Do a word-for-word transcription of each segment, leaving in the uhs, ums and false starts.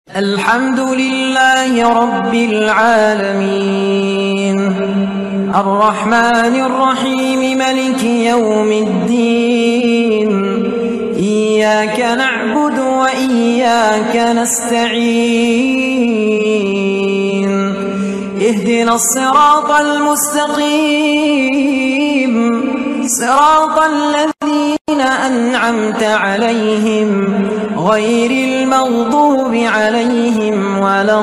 الحمد لله رب العالمين الرحمن الرحيم ملك يوم الدين إياك نعبد وإياك نستعين اهدنا الصراط المستقيم صراط الذين أنعمت عليهم غير المغضوب عليهم ولا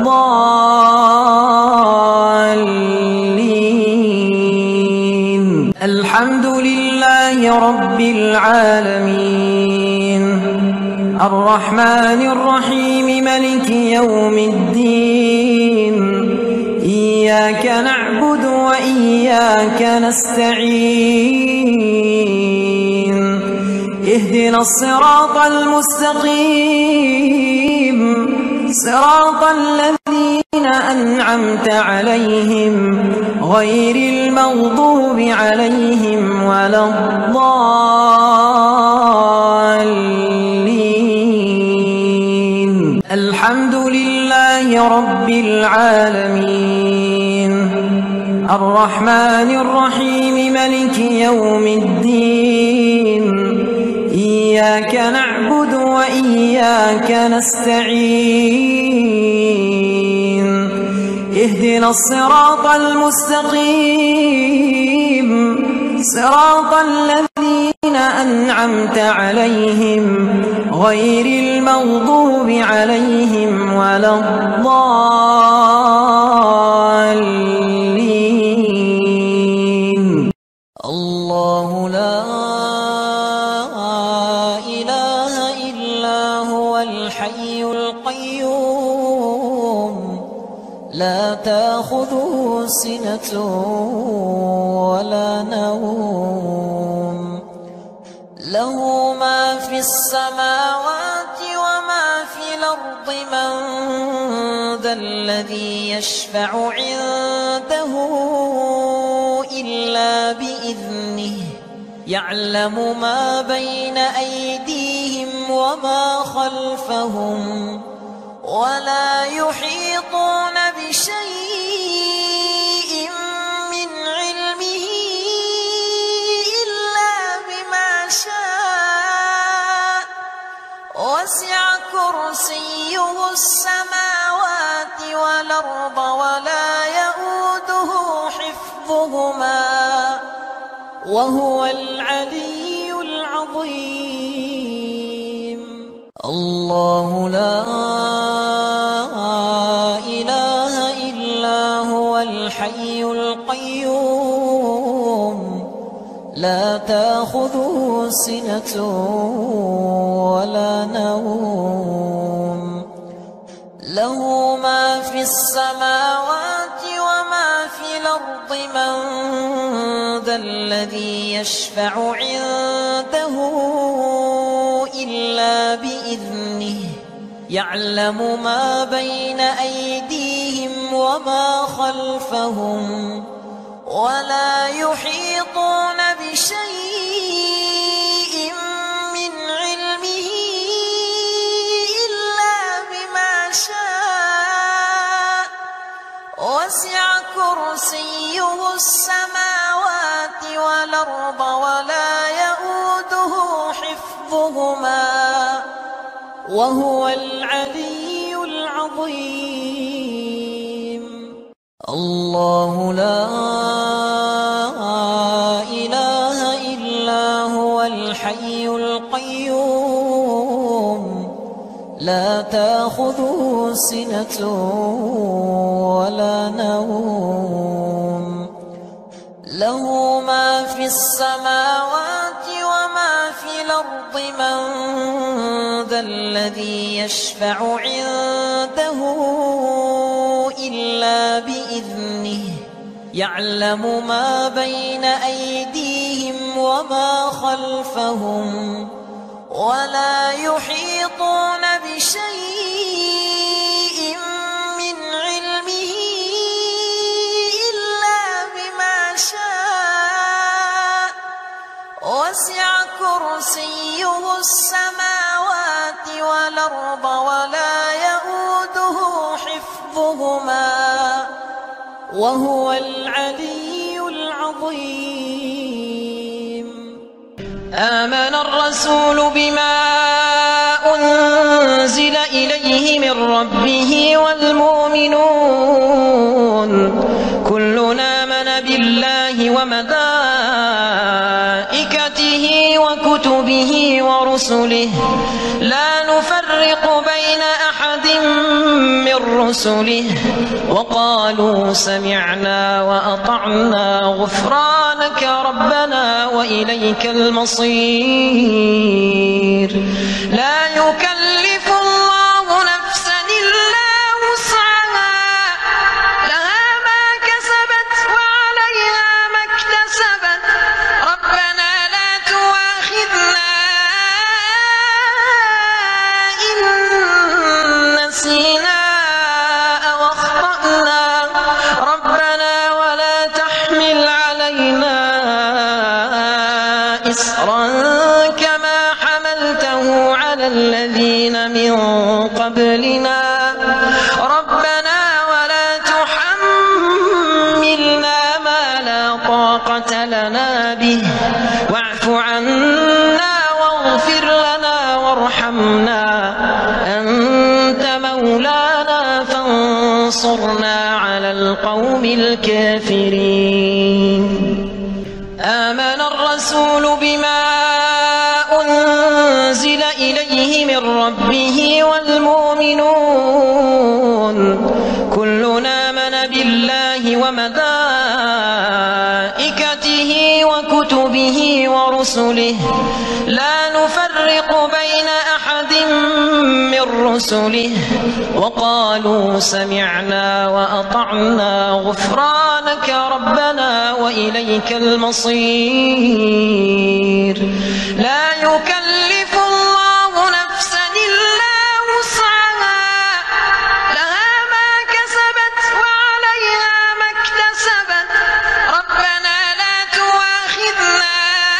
الضالين الحمد لله رب العالمين الرحمن الرحيم ملك يوم الدين إياك نعبد وإياك نستعين اهدنا الصراط المستقيم صراط الذين أنعمت عليهم غير المغضوب عليهم ولا الضالين الحمد لله رب العالمين الرحمن الرحيم ملك يوم الدين إياك نعبد وإياك نستعين اهدنا الصراط المستقيم صراط الذين أنعمت عليهم غير المغضوب عليهم ولا الضالين الله لا الحي القيوم لا تأخذه سنة ولا نوم له ما في السماوات وما في الأرض من ذا الذي يشفع عنده إلا بإذنه يعلم ما بين أيديهم وما خلفهم ولا يحيطون بشيء من علمه إلا بما شاء وسع كرسيه السماوات والأرض ولا يئوده حفظهما وهو العلي العظيم الله لا إله إلا هو الحي القيوم لا تأخذه سنة ولا نوم له ما في السماوات وما في الأرض من ذا الذي يشفع عنده إلا بإذنه يعلم ما بين أيديهم وما خلفهم ولا يحيطون بشيء من علمه إلا بما شاء وسع كرسيه السماوات والأرض ولا يئوده حفظهما وهو العلي العظيم الله لا إله إلا هو الحي القيوم لا تأخذه سنة ولا نوم له ما في السماوات وما في الأرض من ذا الذي يشفع عنده إلا بإذنه يعلم ما بين أيديهم وما خلفهم ولا يحيطون بشيء من علمه إلا بما شاء وسع كرسيه السماوات والأرض ولا يئوده وهو العلي العظيم. آمن الرسول بما أنزل إليه من ربه والمؤمنون كلنا آمن بالله وملائكته وكتبه ورسله لا نفرق بين أحد من رسله وقالوا سمعنا وأطعنا غفرانك ربنا وإليك المصير. لا يكلف الله نفسا إلا وسعها لها ما كسبت وعليها ما اكتسبت ربنا لا تؤاخذنا إن نسينا أو أخطأنا ربنا ولا تحمل علينا إصرا كما حملته على الذين من قبلنا ربنا ولا تحملنا ما لا طاقة لنا به واعف عنا واغفر لنا وارحمنا أنت مولانا فانصرنا على القوم الكافرين. آمن الرسول بما أنزل إليه من ربه والمؤمنون كلنا آمن بالله وملائكته وكتبه ورسله لا نفرق بين أحد من رسله وقالوا سمعنا وأطعنا غفرانك ربنا وإليك المصير. لا يكلف الله نفسا إلا وسعها لها ما كسبت وعليها ما اكتسبت ربنا لا تؤاخذنا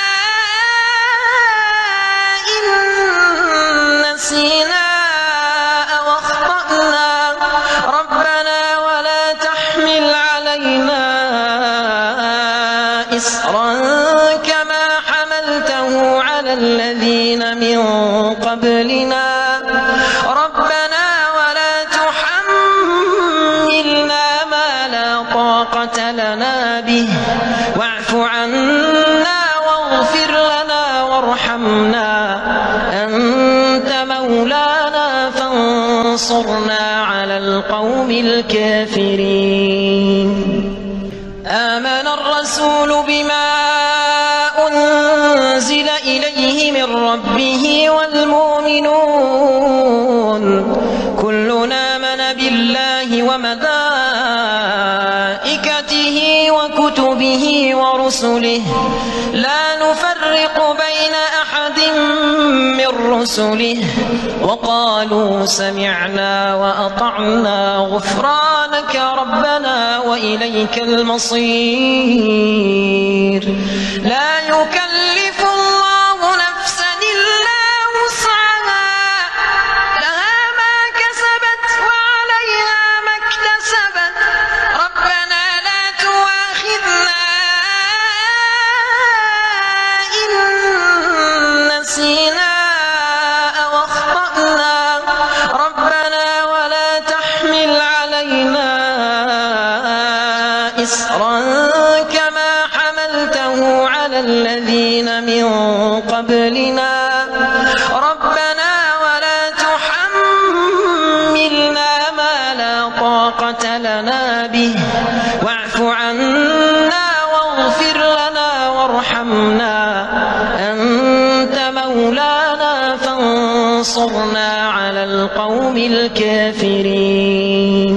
إن نسينا أو أخطأنا ربنا ولا تحمل علينا إصرا كما حملته على الذين من قبلنا ربنا ولا تحملنا ما لا طاقة لنا به واعف عنا واغفر لنا وارحمنا أنت مولانا فانصرنا على القوم الكافرين. آمن الرسول بما أنزل إليه من ربه والمؤمنون كلنا آمن بالله وملائكته وكتبه ورسله لا نفرق بين أحد من رسله وقالوا سمعنا وأطعنا غفرانك ربنا وإليك المصير. لا يكلف الله نفسا إلا وسعها لها ما كسبت وعليها ما اكتسبت ربنا لا تؤاخذنا إن نسينا أو أخطأنا ربنا ولا تحمل علينا إصرا كما حملته على الذين من قبلنا ربنا ولا تحملنا ما لا طاقة لنا به واعف عنا واغفر لنا وارحمنا أنت مولانا فانصرنا على القوم الكافرين.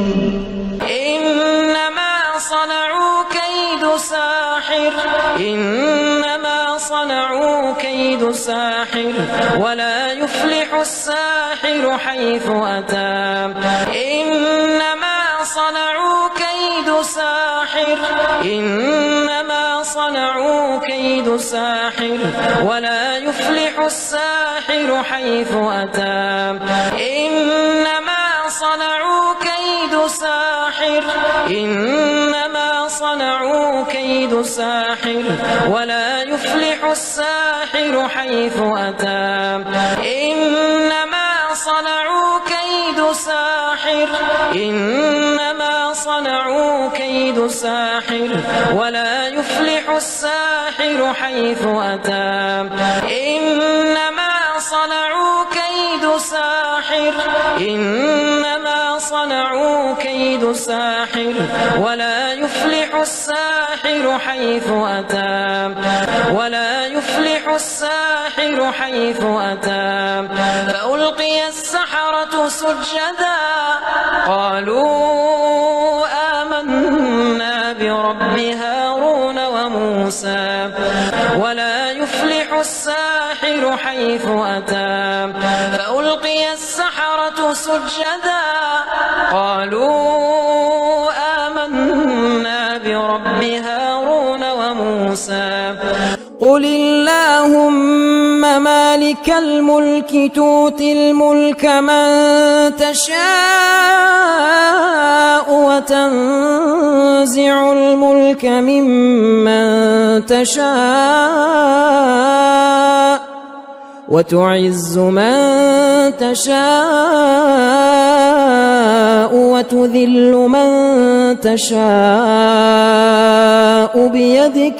إنما صنعوا كيد ساحر إنما صنعوا كيد ساحر ولا يفلح الساحر حيث أتى. إنما صنعوا كيد ساحر إنما صنعوا كيد ساحر ولا يفلح الساحر حيث أتى. إنما صنعوا كيد ساحر إنما صنعوا كيد ساحر ولا يفلح الساحر حيث أتى إنما صنعوا كيد ساحر إنما صنعوا كيد ساحر ولا يفلح الساحر حيث أتى إنما صنعوا كيد ساحر إنما صنعوا كيد ساحر ولا يفلح الساحر حيث أتى ولا يفلح الساحر حيث أتى فألقي السحرة سجدا قالوا آمنا برب هارون وموسى ولا يفلح الساحر حيث أتى فألقي السحرة سجدا قالوا آمنا برب هارون وموسى قل اللهم مالك الملك تؤتي الملك من تشاء وتنزع الملك ممن تشاء وتعز من تشاء وتذل من تشاء بيدك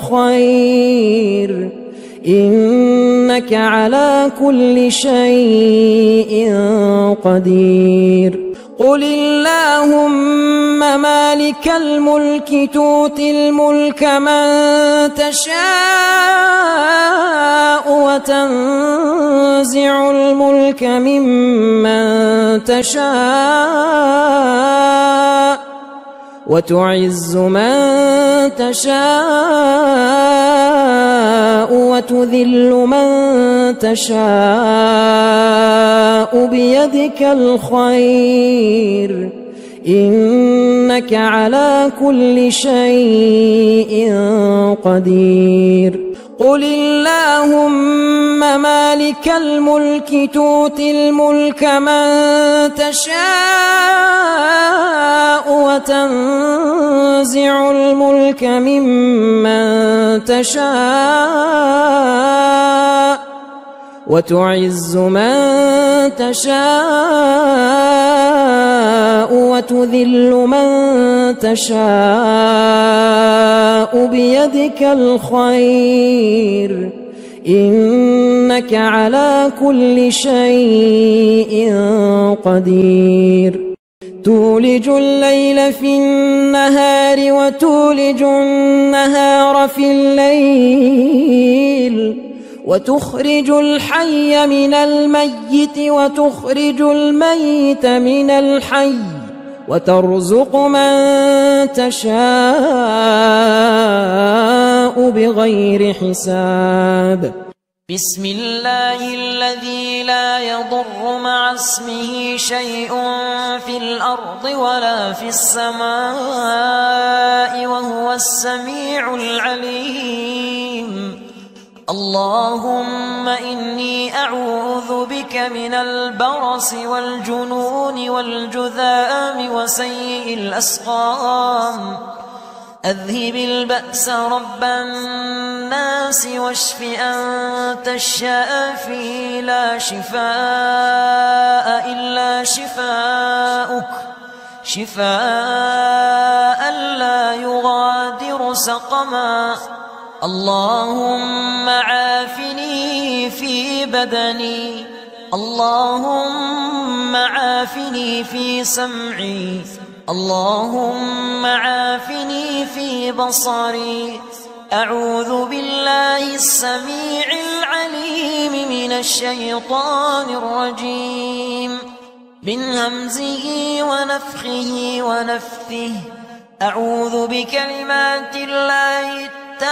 الخير إنك على كل شيء قدير قل اللهم مالك الملك تؤتي الملك من تشاء وتنزع الملك ممن تشاء وتعز من تشاء وتذل من تشاء بيدك الخير إنك على كل شيء قدير قل اللهم مالك الملك تؤتي الملك من تشاء وتنزع الملك ممن تشاء وتعز من تشاء وتذل من تشاء بيدك الخير إنك على كل شيء قدير تولج الليل في النهار وتولج النهار في الليل وتخرج الحي من الميت وتخرج الميت من الحي وترزق من تشاء بغير حساب بسم الله الذي لا يضر مع اسمه شيء في الأرض ولا في السماء وهو السميع العليم اللهم إني أعوذ بك من البرص والجنون والجذام وسيء الأسقام أذهب البأس رب الناس واشف أنت الشافي لا شفاء إلا شفاؤك شفاء لا يغادر سقما اللهم عافني في بدني اللهم عافني في سمعي اللهم عافني في بصري أعوذ بالله السميع العليم من الشيطان الرجيم من همزه ونفخه ونفثه أعوذ بكلمات الله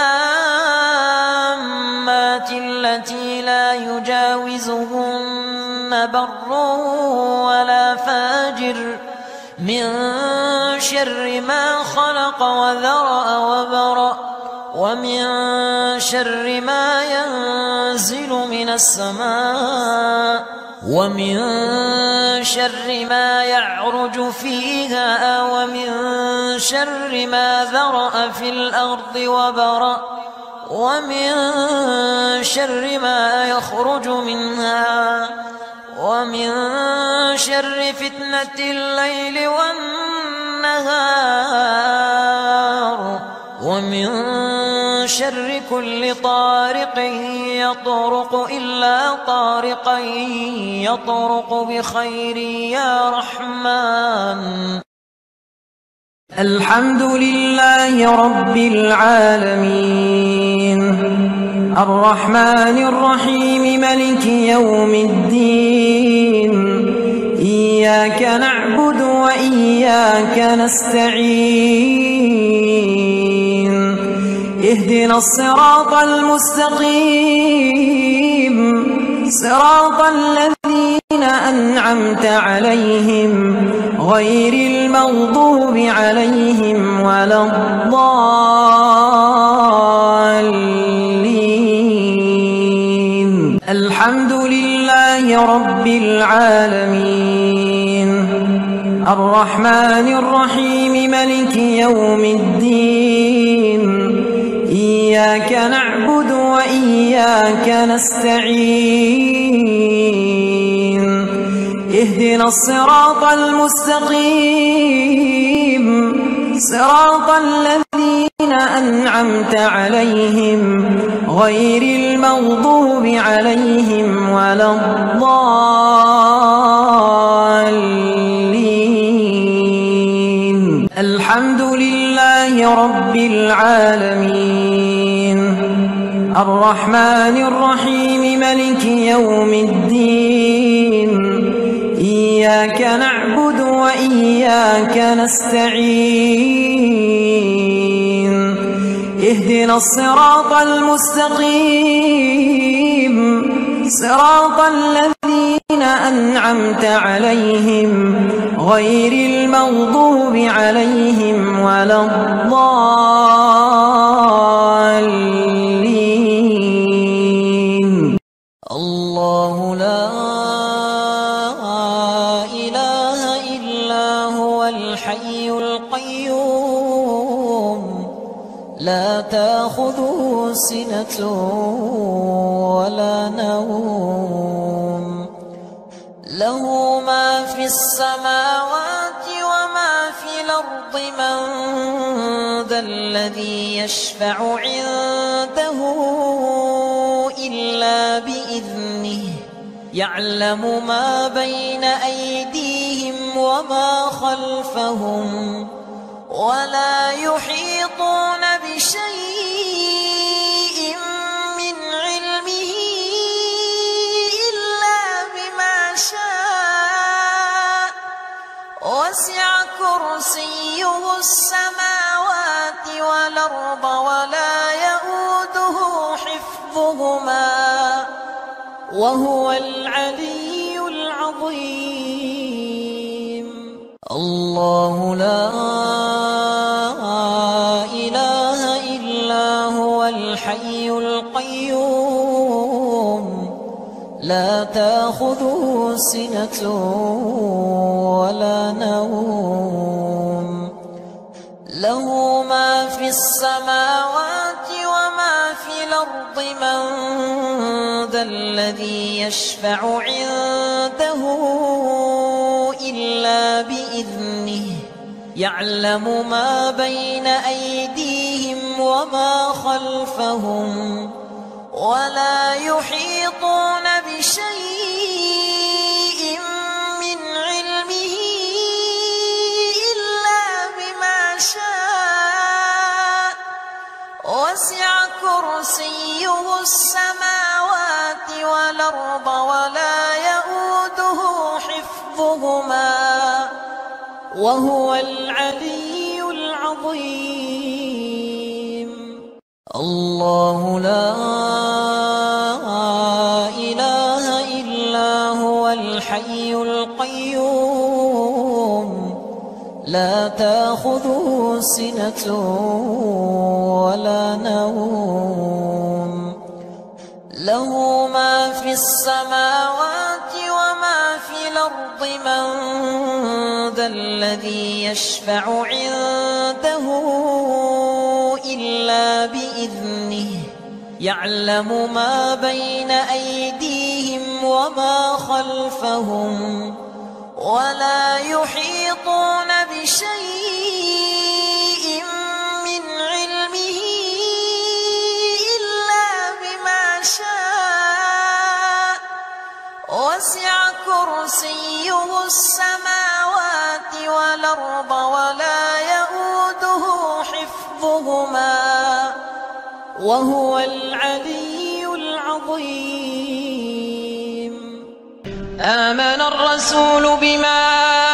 التامات التي لا يجاوزهن بر ولا فاجر من شر ما خلق وذرأ وبرأ ومن شر ما ينزل من السماء ومن شر ما يعرج فيها ومن شر ما ذرأ في الأرض وبرأ ومن شر ما يخرج منها ومن شر فتنة الليل والنهار ومن شر كل طارق يطرق إلا طارقا يطرق بخير يا رحمن. الحمد لله رب العالمين الرحمن الرحيم ملك يوم الدين إياك نعبد وإياك نستعين اهدنا الصراط المستقيم صراط الذين أنعمت عليهم غير المغضوب عليهم ولا الضالين. الحمد لله رب العالمين الرحمن الرحيم ملك يوم الدين إياك نعبد وإياك نستعين اهدنا الصراط المستقيم صراط الذين أنعمت عليهم غير المغضوب عليهم ولا الضالين. الحمد لله رب العالمين الرحمن الرحيم ملك يوم الدين إياك نعبد وإياك نستعين اهدنا الصراط المستقيم صراط الذين أنعمت عليهم غير المغضوب عليهم ولا الضالين. الله لا إله إلا هو الحي القيوم لا تأخذه سنة ولا نوم له ما في السماوات وما في الأرض من ذا الذي يشفع عنده إلا بإذنه يعلم ما بين أيديهم وما خلفهم ولا يحيطون بشيء من علمه إلا بما شاء وسع كرسيه السماوات والأرض ولا يئوده حفظهما وهو العلي العظيم. الله لا إله إلا هو الحي القيوم لا تأخذه سنة ولا نوم له ما في السماوات وما في الأرض من ذا الذي يشفع عنده إلا بإذنه يعلم ما بين أيديهم وما خلفهم ولا يحيطون بشيء من علمه إلا بما شاء وسع كرسيه السماوات والأرض ولا يئوده حفظهما وهو العلي العظيم. الله لا إله إلا هو الحي القيوم لا تأخذه سنة ولا نوم له ما في السماوات وما من ذا الذي يشفع عنده إلا بإذنه يعلم ما بين أيديهم وما خلفهم ولا يحيطون بشيء من علمه إلا بما شاء وسع كرسيه السماوات والأرض ولا يئوده حفظهما وهو العلي العظيم. آمن الرسول بما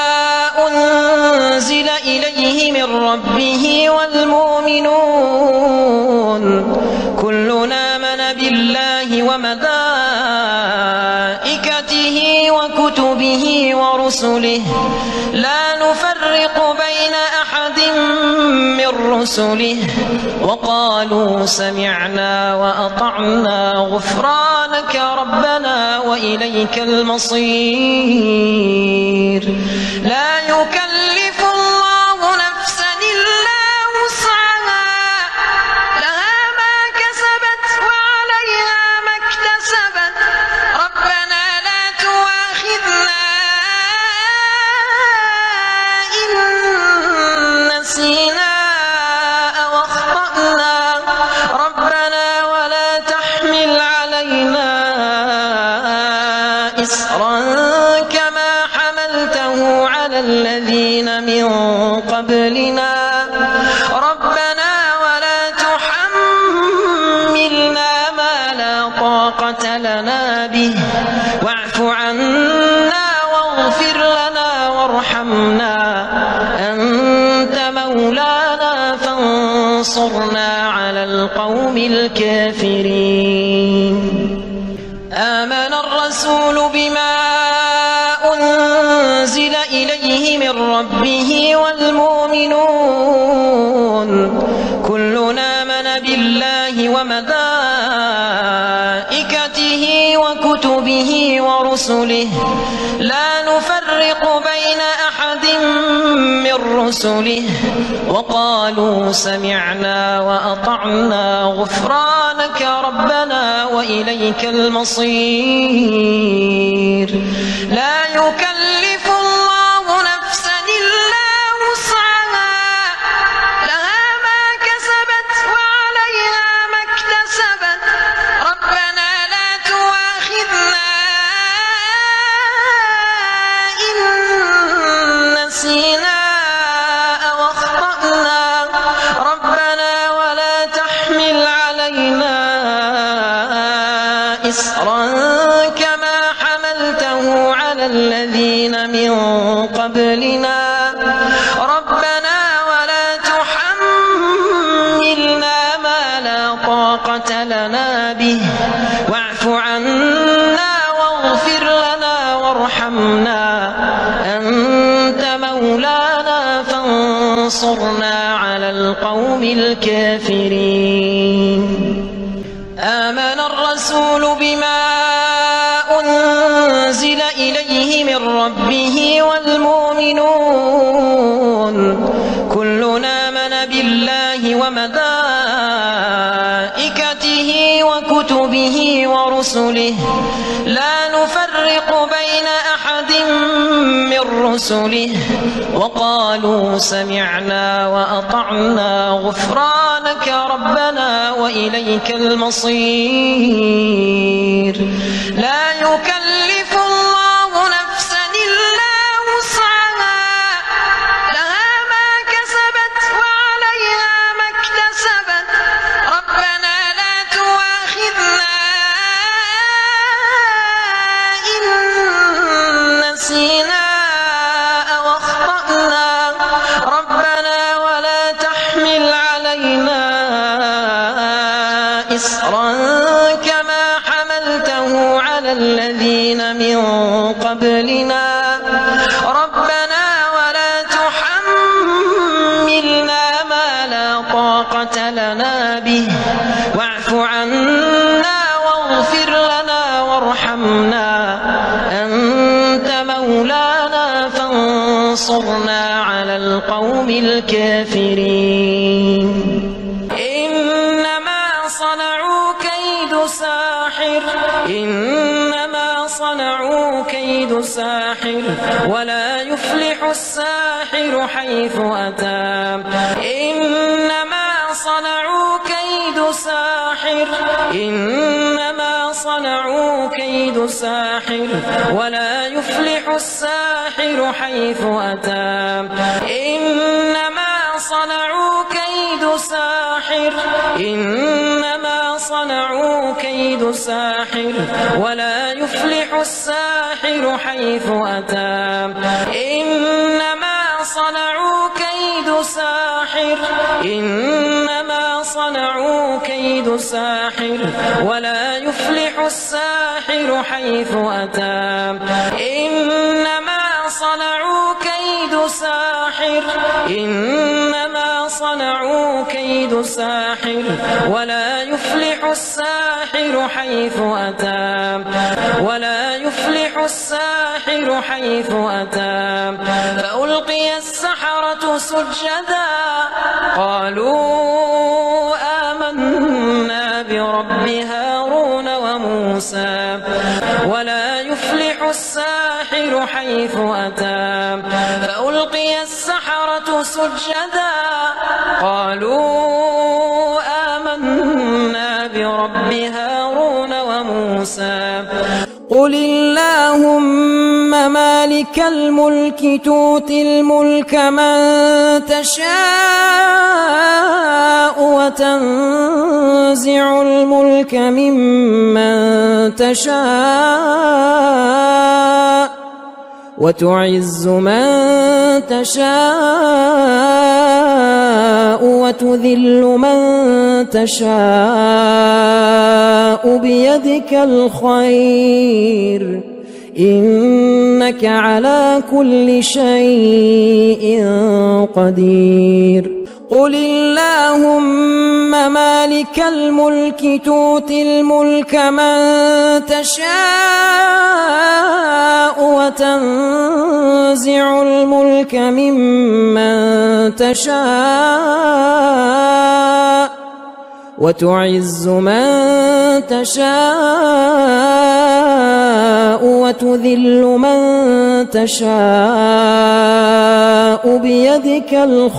أنزل إليه من ربه والمؤمنون كلنا آمن بالله وملائكته وكتبه ورسله لا نفرق بين أحد من رسله وقالوا سمعنا وأطعنا غفرانك ربنا وإليك المصير. لا يكلف الله نفسا إلا وسعها لها ما كسبت وعليها ما اكتسبت ربنا لا تؤاخذنا إن نسينا أو أخطأنا ربنا ولا تحمل علينا إصرا كما حملته على الذين من قبلنا ربنا ولا تحملنا ما لا طاقة لنا به واعف عنا واغفر لنا وارحمنا أنت مولانا فانصرنا على القوم الكافرين. آمن الرسول بما أنزل إليه من ربه والمؤمنون كلنا آمن بالله وملائكته وكتبه ورسله لا نفرق بين أحد من رسله وقالوا سمعنا وأطعنا غفرانك ربنا وإليك المصير. لا يكلف الله نفسا إلا وسعها لها ما كسبت وعليها ما اكتسبت ربنا لا تؤاخذنا إن نسينا أو أخطأنا ربنا ولا تحمل علينا إصرا كما حملته على الذين من قبلنا ربنا ولا تحملنا ما لا طاقة لنا به واعف عنا واغفر لنا وارحمنا أنت مولانا فانصرنا على القوم الكافرين. آمن الرسول بما أنزل إليه من ربه والمؤمنون كلنا آمن بالله وملائكته وكتبه ورسله لا نفرق بين أحد من رسله وقالوا سمعنا وأطعنا غفرانك ربنا وإليك المصير. لا يكلف الله نفسا إلا وسعها لها ما كسبت وعليها ما اكتسبت ربنا لا تؤاخذنا إن نسينا أو أخطأنا ربنا ولا تحمل علينا إصرا كما حملته على الذين من قبلنا ربنا ولا تحملنا ما لا طاقة لنا به واعف عنا واغفر لنا وارحمنا أنت مولانا فانصرنا على القوم الكافرين إنما صنعوا كيد ساحر إنما صنعوا كيد ساحر ولا يفلح الساحر حيث أتى إنما صنعوا كيد ساحر إنما صنعوا كيد ساحر ولا يفلح الساحر حيث أتى إنما صنعوا كيد ساحر إنما صنعوا كيد ساحر ولا يفلح الساحر حيث أتى إنما صنعوا كيد ساحر إنما صنعوا كيد ساحر ولا يفلح الساحر حيث أتى إنما صنعوا كيد ساحر إنما صنعوا كيد ساحر ولا يفلح الساحر حيث أتى ولا يفلح الساحر حيث أتى فألقي السحرة سجدا قالوا آمنا برب هارون وموسى ولا يفلح الساحر حيث أتى فألقي السحرة سجدا قالوا آمنا برب هارون وموسى قل اللهم مالك الملك تؤتي الملك من تشاء وتنزع الملك ممن تشاء وتعز من تشاء وتذل من تشاء بيدك الخير إنك على كل شيء قدير قل اللهم مالك الملك تؤتي الملك من تشاء وتنزع الملك ممن تشاء وتعز من تشاء وتذل من تشاء بيدك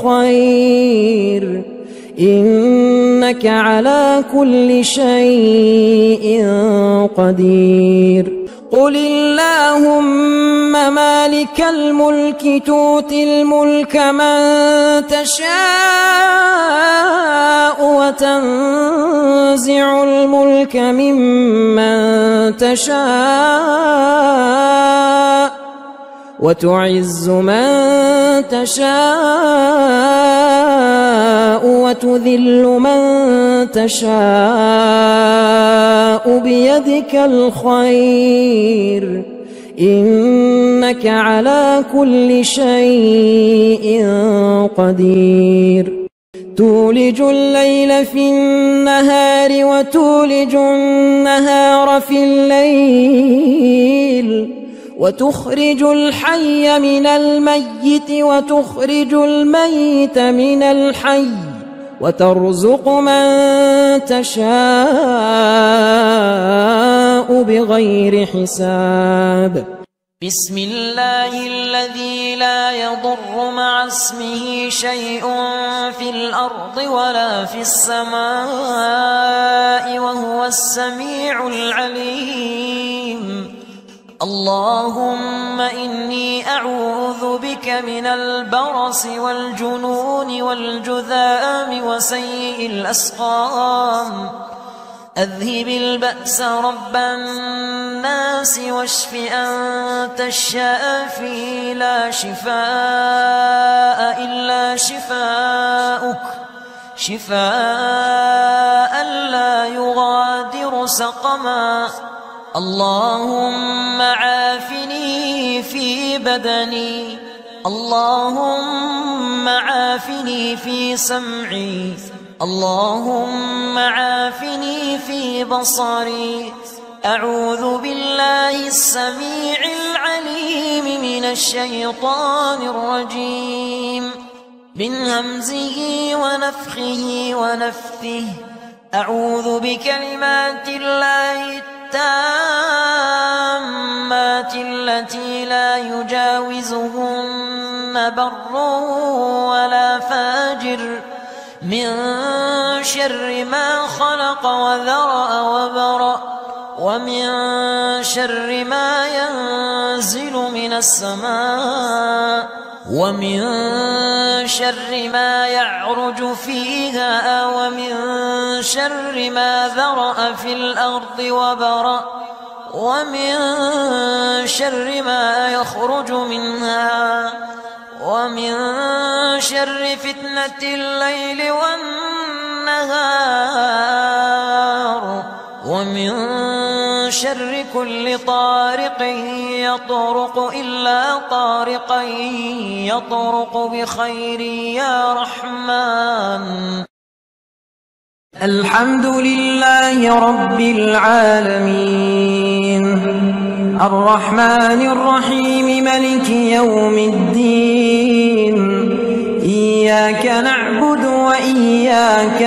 الخير إنك على كل شيء قدير قل اللهم مالك الملك تؤتي الملك من تشاء وتنزع الملك ممن تشاء وتعز من تشاء وتذل من تشاء بيدك الخير إنك على كل شيء قدير تولج الليل في النهار وتولج النهار في الليل وتخرج الحي من الميت وتخرج الميت من الحي وترزق من تشاء بغير حساب بسم الله الذي لا يضر مع اسمه شيء في الأرض ولا في السماء وهو السميع العليم اللهم إني أعوذ بك من البرص والجنون والجذام وسيء الأسقام أذهب البأس رب الناس واشف أنت الشافي لا شفاء إلا شفاؤك شفاء لا يغادر سقما اللهم عافني في بدني اللهم عافني في سمعي اللهم عافني في بصري أعوذ بالله السميع العليم العليم من الشيطان الرجيم من همزه ونفخه ونفثه أعوذ بكلمات الله التامات التي لا يجاوزهن بر ولا فاجر من شر ما خلق وذرأ وبرأ ومن شر ما ينزل من السماء ومن شر ما يعرج فيها ومن شر ما ذرأ في الأرض وبرأ ومن شر ما يخرج منها ومن شر فتنة الليل والنهار ومن شر كل طارق يطرق إلا طارقا يطرق بخير يا رحمن. الحمد لله رب العالمين الرحمن الرحيم ملك يوم الدين إياك نعبد وإياك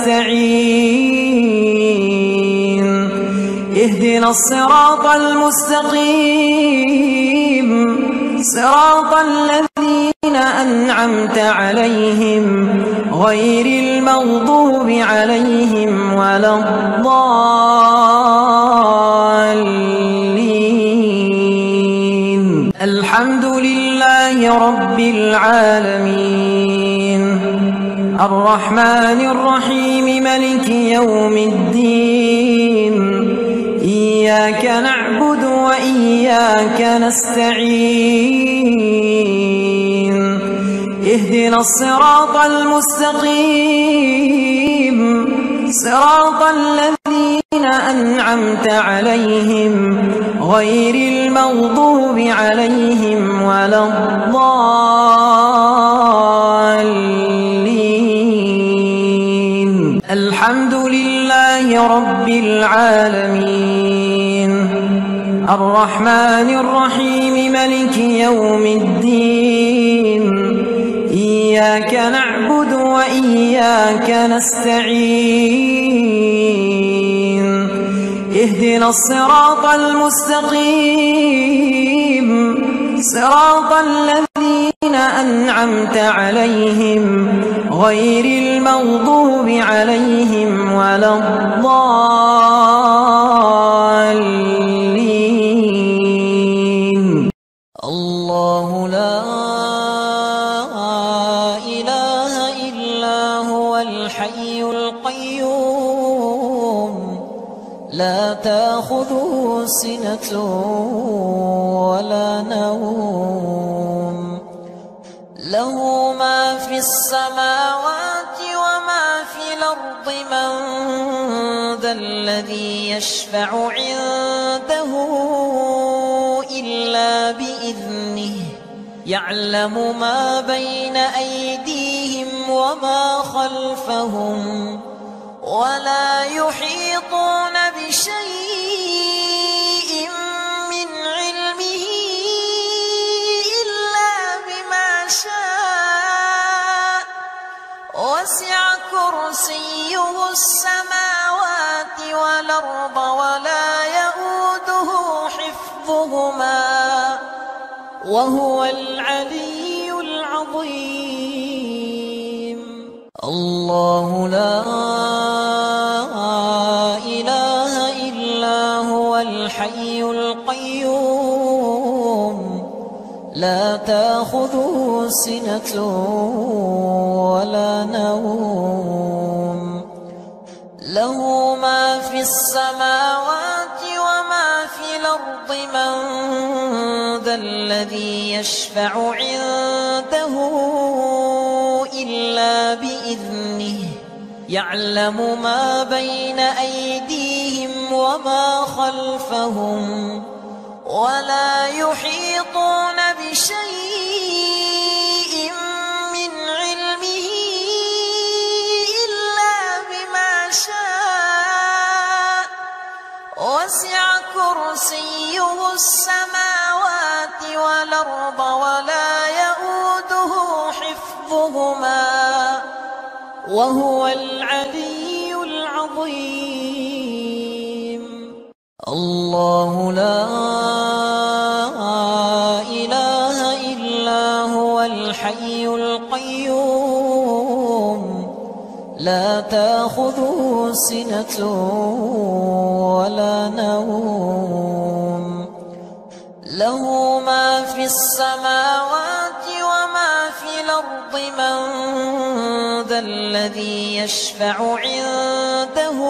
نستعين اهدنا الصراط المستقيم صراط الذين أنعمت عليهم غير المغضوب عليهم ولا الضالين. الحمد لله رب العالمين الرحمن الرحيم ملك يوم الدين إياك نعبد وإياك نستعين اهدنا الصراط المستقيم صراط الذين أنعمت عليهم غير المغضوب عليهم ولا الضالين. الحمد لله رب العالمين الرحمن الرحيم ملك يوم الدين إياك نعبد وإياك نستعين اهدنا الصراط المستقيم صراط الذين أنعمت عليهم غير المغضوب عليهم ولا الضالين. الله لا إله إلا هو الحي القيوم لا تأخذه سنة ولا نوم له ما في السماوات وما في الأرض من ذا الذي يشفع عنده إلا بإذنه يعلم ما بين أيديهم وما خلفهم ولا يحيطون بشيء من علمه إلا بما شاء وسع كرسيه السماوات والأرض ولا يئوده حفظهما وهو العلي العظيم. الله لا إله إلا هو الحي القيوم لا تأخذه سنة ولا نوم له ما في السماوات وما في الأرض من ذا الذي يشفع عنده إلا بإذنه يعلم ما بين أيديهم وما خلفهم ولا يحيطون بشيء من علمه إلا بما شاء وسع كرسيه السماوات حفظهما وهو العلي العظيم. الله لا إله إلا هو الحي القيوم لا تأخذه سنة ولا نوم له ما في السماوات وما في الأرض من ذا الذي يشفع عنده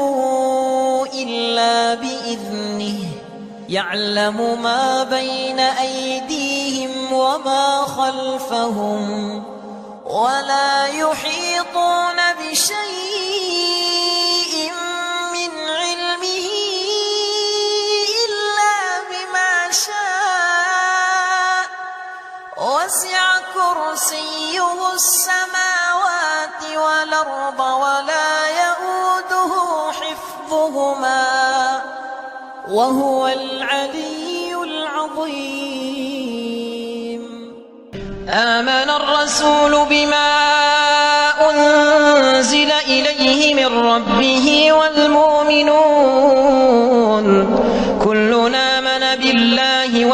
إلا بإذنه يعلم ما بين أيديهم وما خلفهم ولا يحيطون بشيء من علمه إلا بما شاء وسع كرسيه السماوات والأرض ولا يئوده حفظهما وهو العلي العظيم. آمن الرسول بما أنزل إليه من ربه والمؤمنون كلنا آمن بالله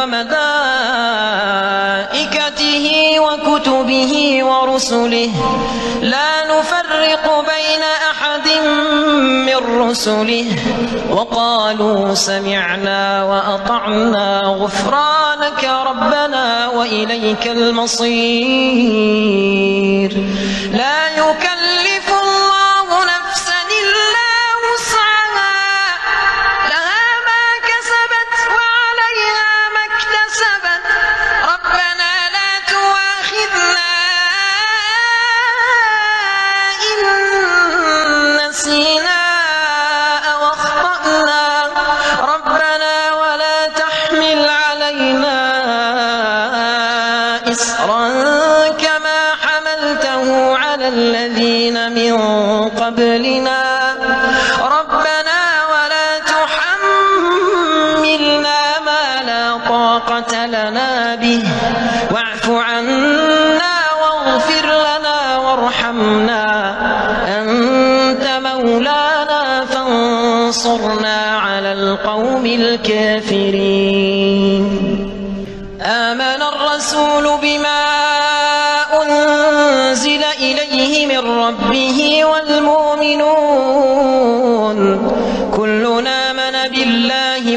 وملائكته وكتبه ورسله لا نفرق بين أحد من رسله وقالوا سمعنا وأطعنا غفرانك ربنا وإليك المصير. لا يكلف الله نفسا إلا وسعها لها ما كسبت وعليها ما اكتسبت ربنا لا تؤاخذنا إن نسينا أو أخطأنا ربنا ولا تحمل علينا إصرا كما حملته على الذين من قبلنا ربنا ولا تحملنا ما لا طاقة لنا به واعف عنا واغفر لنا وارحمنا أنت مولانا فانصرنا على القوم الكافرين. آمن الرسول بما أنزل إليه من ربه والمؤمنون كلنا آمن بالله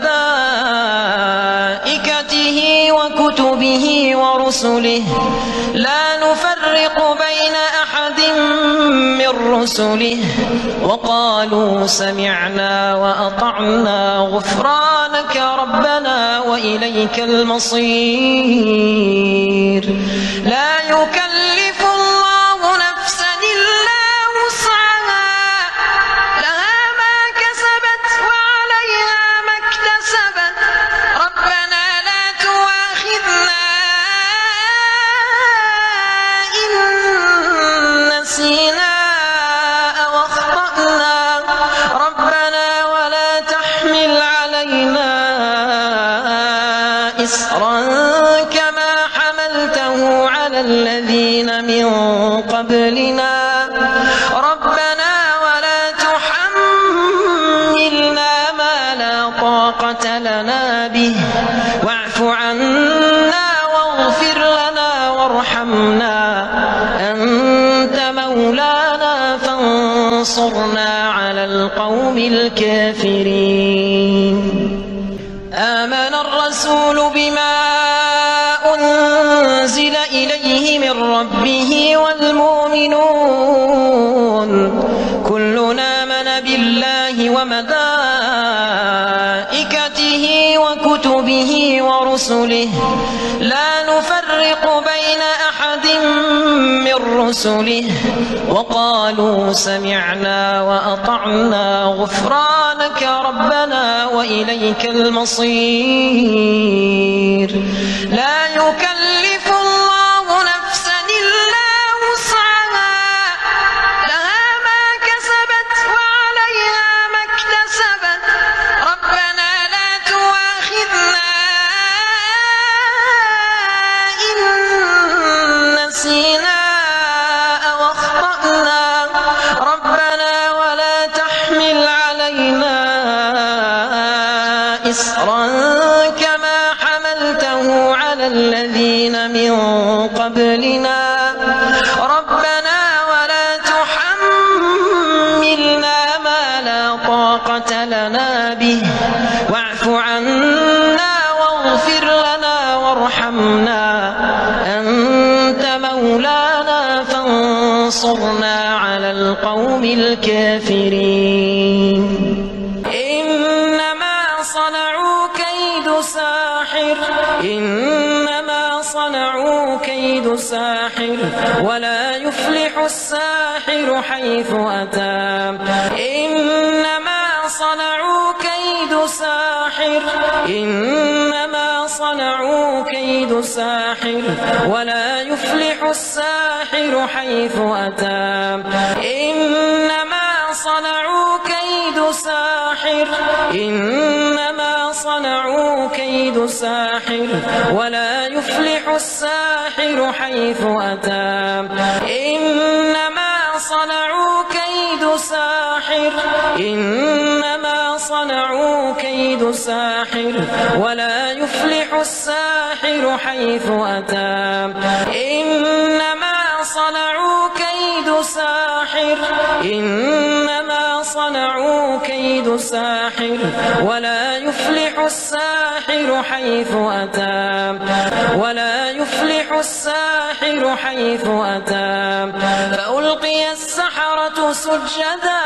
وملائكته وكتبه ورسله لا نفرق بين أحد من رسله وقالوا سمعنا وأطعنا غفرانك ربنا وإليك المصير. لا يكلف الله نفسا إلا وسعها لها ما كسبت وعليها ما اكتسبت ربنا لا تؤاخذنا إن نسينا أو أخطأنا ربنا ولا تحمل علينا إصرا كما حملته على الذين من قبلنا ربنا ولا تحملنا ما لا طاقة لنا به واعف عنا واغفر لنا وارحمنا أنت مولانا فانصرنا على القوم الكافرين. آمن الرسول بما أنزل إليه من ربه والمؤمنون كلنا آمن بالله وملائكته وكتبه ورسله لا نفرق بين أحد من رسله وقالوا سمعنا وأطعنا غفرانك ربنا وإليك المصير. لا يكلف الله نفسا إلا وسعها لها ما كسبت وعليها ما اكتسبت ربنا لا تؤاخذنا إن نسينا قبلنا ربنا ولا تحملنا ما لا طاقة لنا به واعف عنا واغفر لنا وارحمنا أنت مولانا فانصرنا على القوم الكافرين إنما صنعوا كيد ساحر إنما صنعوا كيد ساحر ولا يفلح الساحر حيث أتى إنما صنعوا كيد ساحر إنما صنعوا كيد ساحر ولا يفلح الساحر حيث أتى إنما صنعوا كيد ساحر إنما صنعوا كيد ساحر ولا يفلح الساحر حيث أتى إنما صنعوا كيد ساحر إنما صنعوا كيد ساحر ولا يفلح الساحر حيث أتى إنما صنعوا كيد ساحر إنما صنعوا كيد ساحر ولا يفلح الساحر حيث أتى ولا يفلح الساحر حيث أتى فألقي السحرة سجدا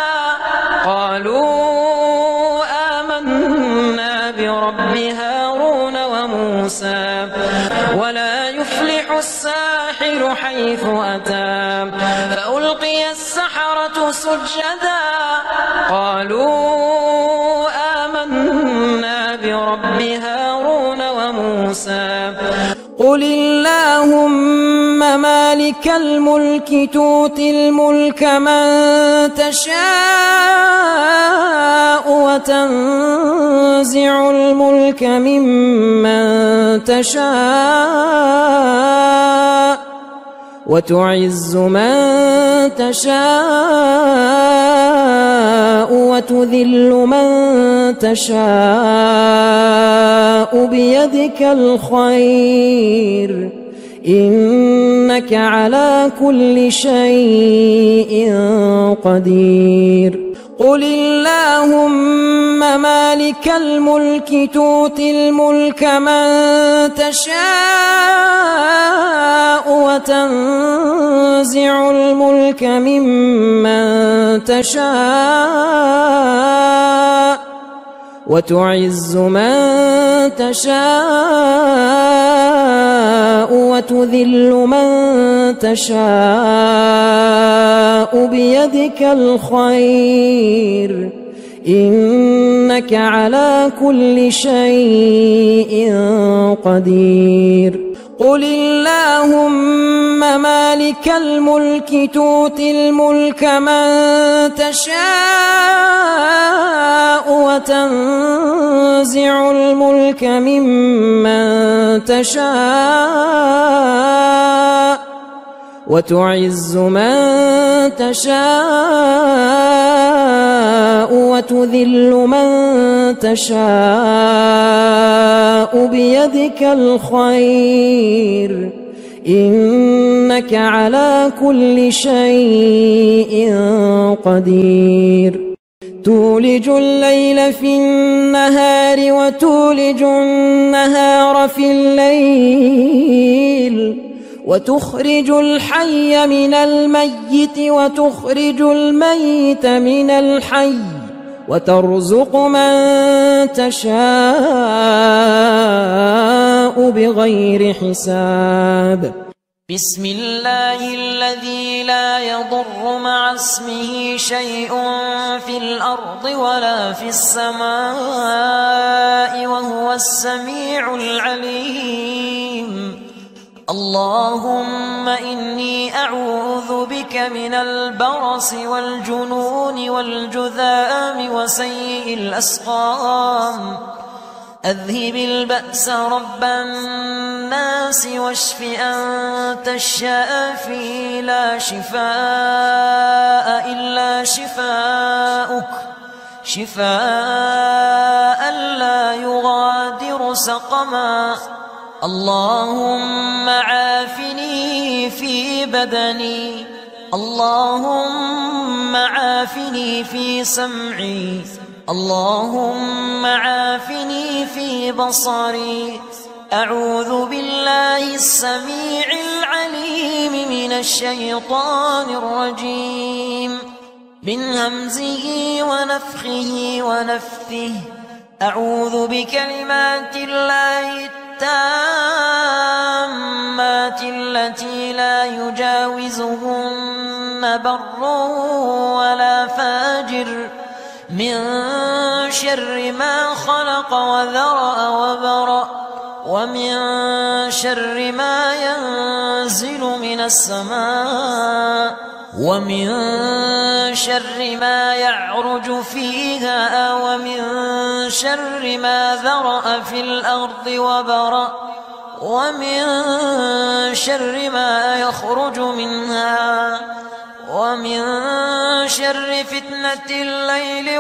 قالوا آمنا برب هارون وموسى ولا يفلح الساحر حيث أتى فألقي السحرة سجدا قالوا آمنا برب هارون وموسى قل اللهم مالك الملك تؤتي الملك من تشاء وتنزع الملك ممن تشاء وتعز من تشاء وتذل من تشاء بيدك الخير إنك على كل شيء قدير قل اللهم مالك الملك تؤتي الملك من تشاء وتنزع الملك ممن تشاء وتعز من تشاء وتذل من تشاء بيدك الخير إنك على كل شيء قدير قل اللهم مالك الملك تؤتي الملك من تشاء وتنزع الملك ممن تشاء وتعز من تشاء وتذل من تشاء بيدك الخير إنك على كل شيء قدير تولج الليل في النهار وتولج النهار في الليل وتخرج الحي من الميت وتخرج الميت من الحي وترزق من تشاء بغير حساب بسم الله الذي لا يضر مع اسمه شيء في الأرض ولا في السماء وهو السميع العليم اللهم إني أعوذ بك من البرص والجنون والجذام وسيء الأسقام أذهب البأس رب الناس واشف أنت الشافي لا شفاء إلا شفاؤك شفاء لا يغادر سقما اللهم عافني في بدني، اللهم عافني في سمعي، اللهم عافني في بصري. أعوذ بالله السميع العليم من الشيطان الرجيم، من همزه ونفخه ونفثه. أعوذ بكلمات الله التامات التي لا يجاوزهن بر ولا فاجر، من شر ما خلق وذرأ وبرأ، ومن شر ما ينزل من السماء، ومن شر ما يعرج فيها، ومن شر ما ذرأ في الأرض وبرأ، ومن شر ما يخرج منها، ومن شر فتنة الليل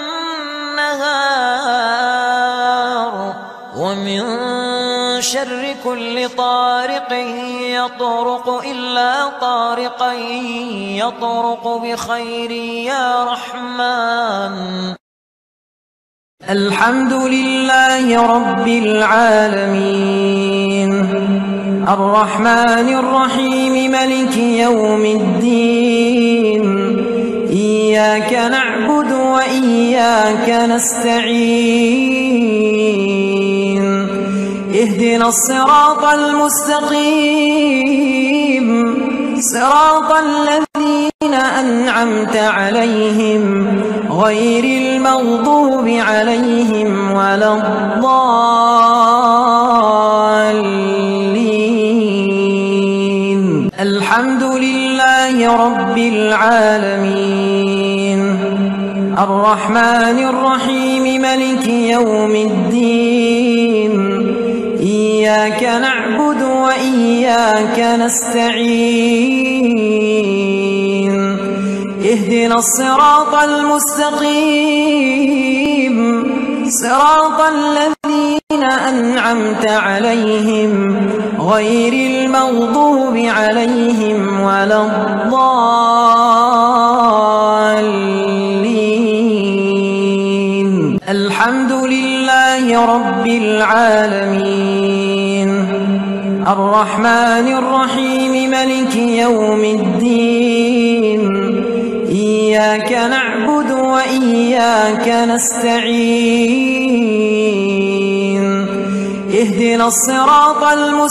والنهار، ومن شر كل طارق يطرق إلا طارقا يطرق بخير يا رحمن. الحمد لله رب العالمين، الرحمن الرحيم، ملك يوم الدين. إياك نعبد وإياك نستعين، اهدنا الصراط المستقيم، صراط الذين أنعمت عليهم غير المغضوب عليهم ولا الضالين. الحمد لله رب العالمين، الرحمن الرحيم، ملك يوم الدين. إياك نعبد وإياك نستعين، اهدنا الصراط المستقيم، صراط الذين أنعمت عليهم غير المغضوب عليهم ولا الضالين. الحمد لله رب العالمين، الرحمن الرحيم، ملك يوم الدين. إياك نعبد وإياك نستعين، اهدنا الصراط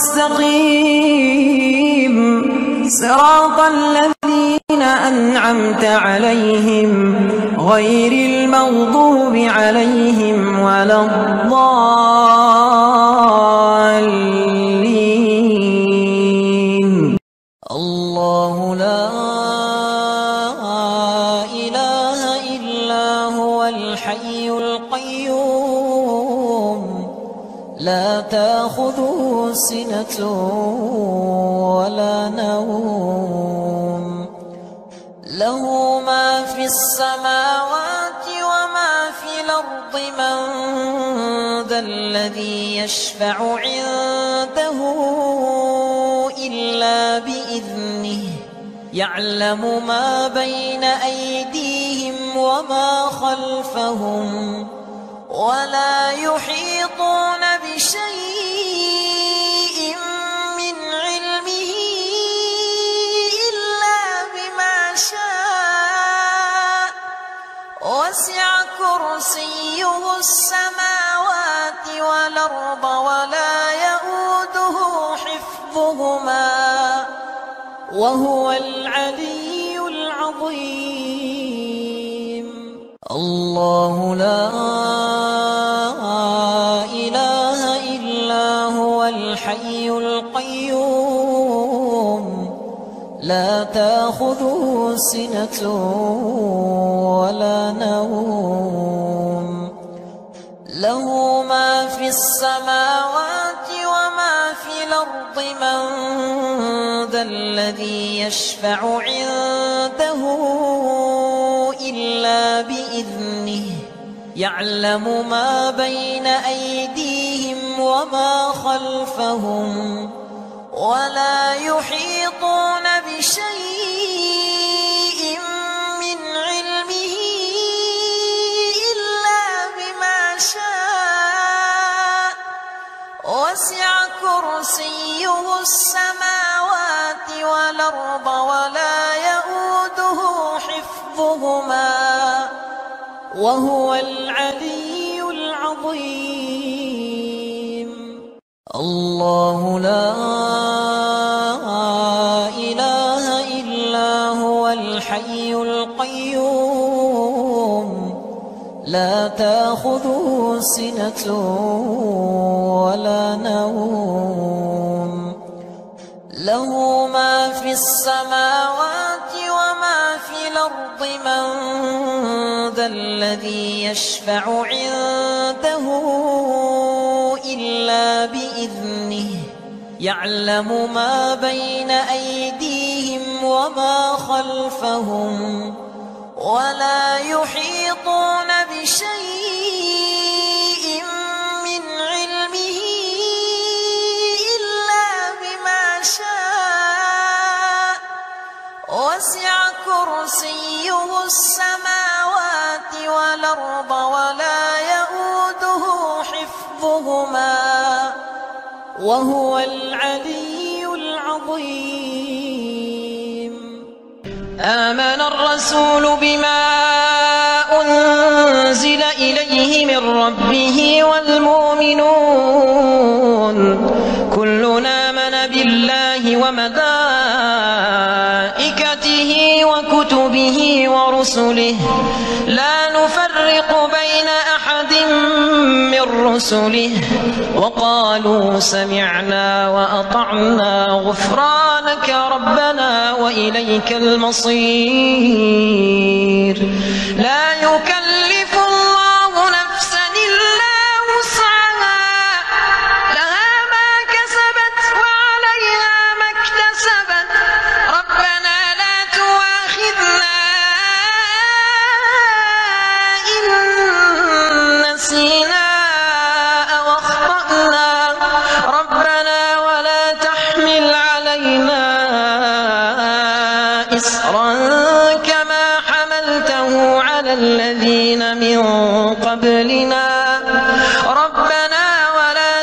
المستقيم، صراط الذين أنعمت عليهم غير المغضوب عليهم ولا الضالين. الله لا إله إلا هو الحي القيوم، لا تأخذه سنة ولا نوم، له ما في السماوات وما في الأرض. من ذا الذي يشفع عنده إلا بإذنه، يعلم ما بين أيديهم وما خلفهم، ولا يحيطون بشيء من علمه إلا بما شاء، وسع كرسيه السماوات والأرض ولا يئوده حفظهما، وهو العلي العظيم. الله لا إله إلا هو الحي القيوم، لا تأخذه سنة ولا نوم، له ما في السماوات وما في الأرض. من ذا الذي يشفع عنده إلا بإذنه، يعلم ما بين أيديهم وما خلفهم ولا يحيطون بشيء من علمه إلا بما شاء وسع كرسيه السماوات والأرض ولا يئوده حفظهما وهو العلي العظيم. الله لا إله إلا هو الحي القيوم لا تأخذه سنة ولا نوم له ما في السماوات وما في الأرض من ذا الذي يشفع عنده إلا بإذنه يعلم ما بين أيديهم وما خلفهم ولا يحيطون بشيء من علمه إلا بما شاء وسع كرسيه السماوات والأرض ولا يئوده حفظهما وهو العلي العظيم. آمن الرسول بما أنزل إليه من ربه والمؤمنون كلنا آمن بالله وملائكته وكتبه ورسله لا نفرق بين أحد من رسله وقالوا سمعنا وأطعنا غفرانك ربنا وإليك المصير. لا يكلف الله نفسا إلا وسعها لها ما كسبت وعليها ما اكتسبت ربنا لا تؤاخذنا إن نسينا أو أخطأنا ربنا ولا تحمل علينا إصرا كما حملته على الذين من قبلنا ربنا ولا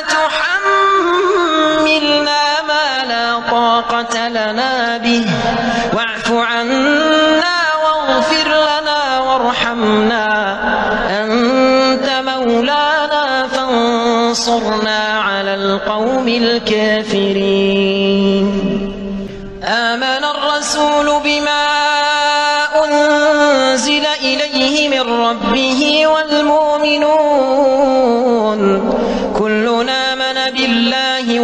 تحملنا ما لا طاقة لنا به واعف عنا واغفر لنا وارحمنا أنت مولانا فانصرنا على القوم الكافرين. آمن الرسول بما أنزل إليه من ربه والمؤمنون كلنا آمن بالله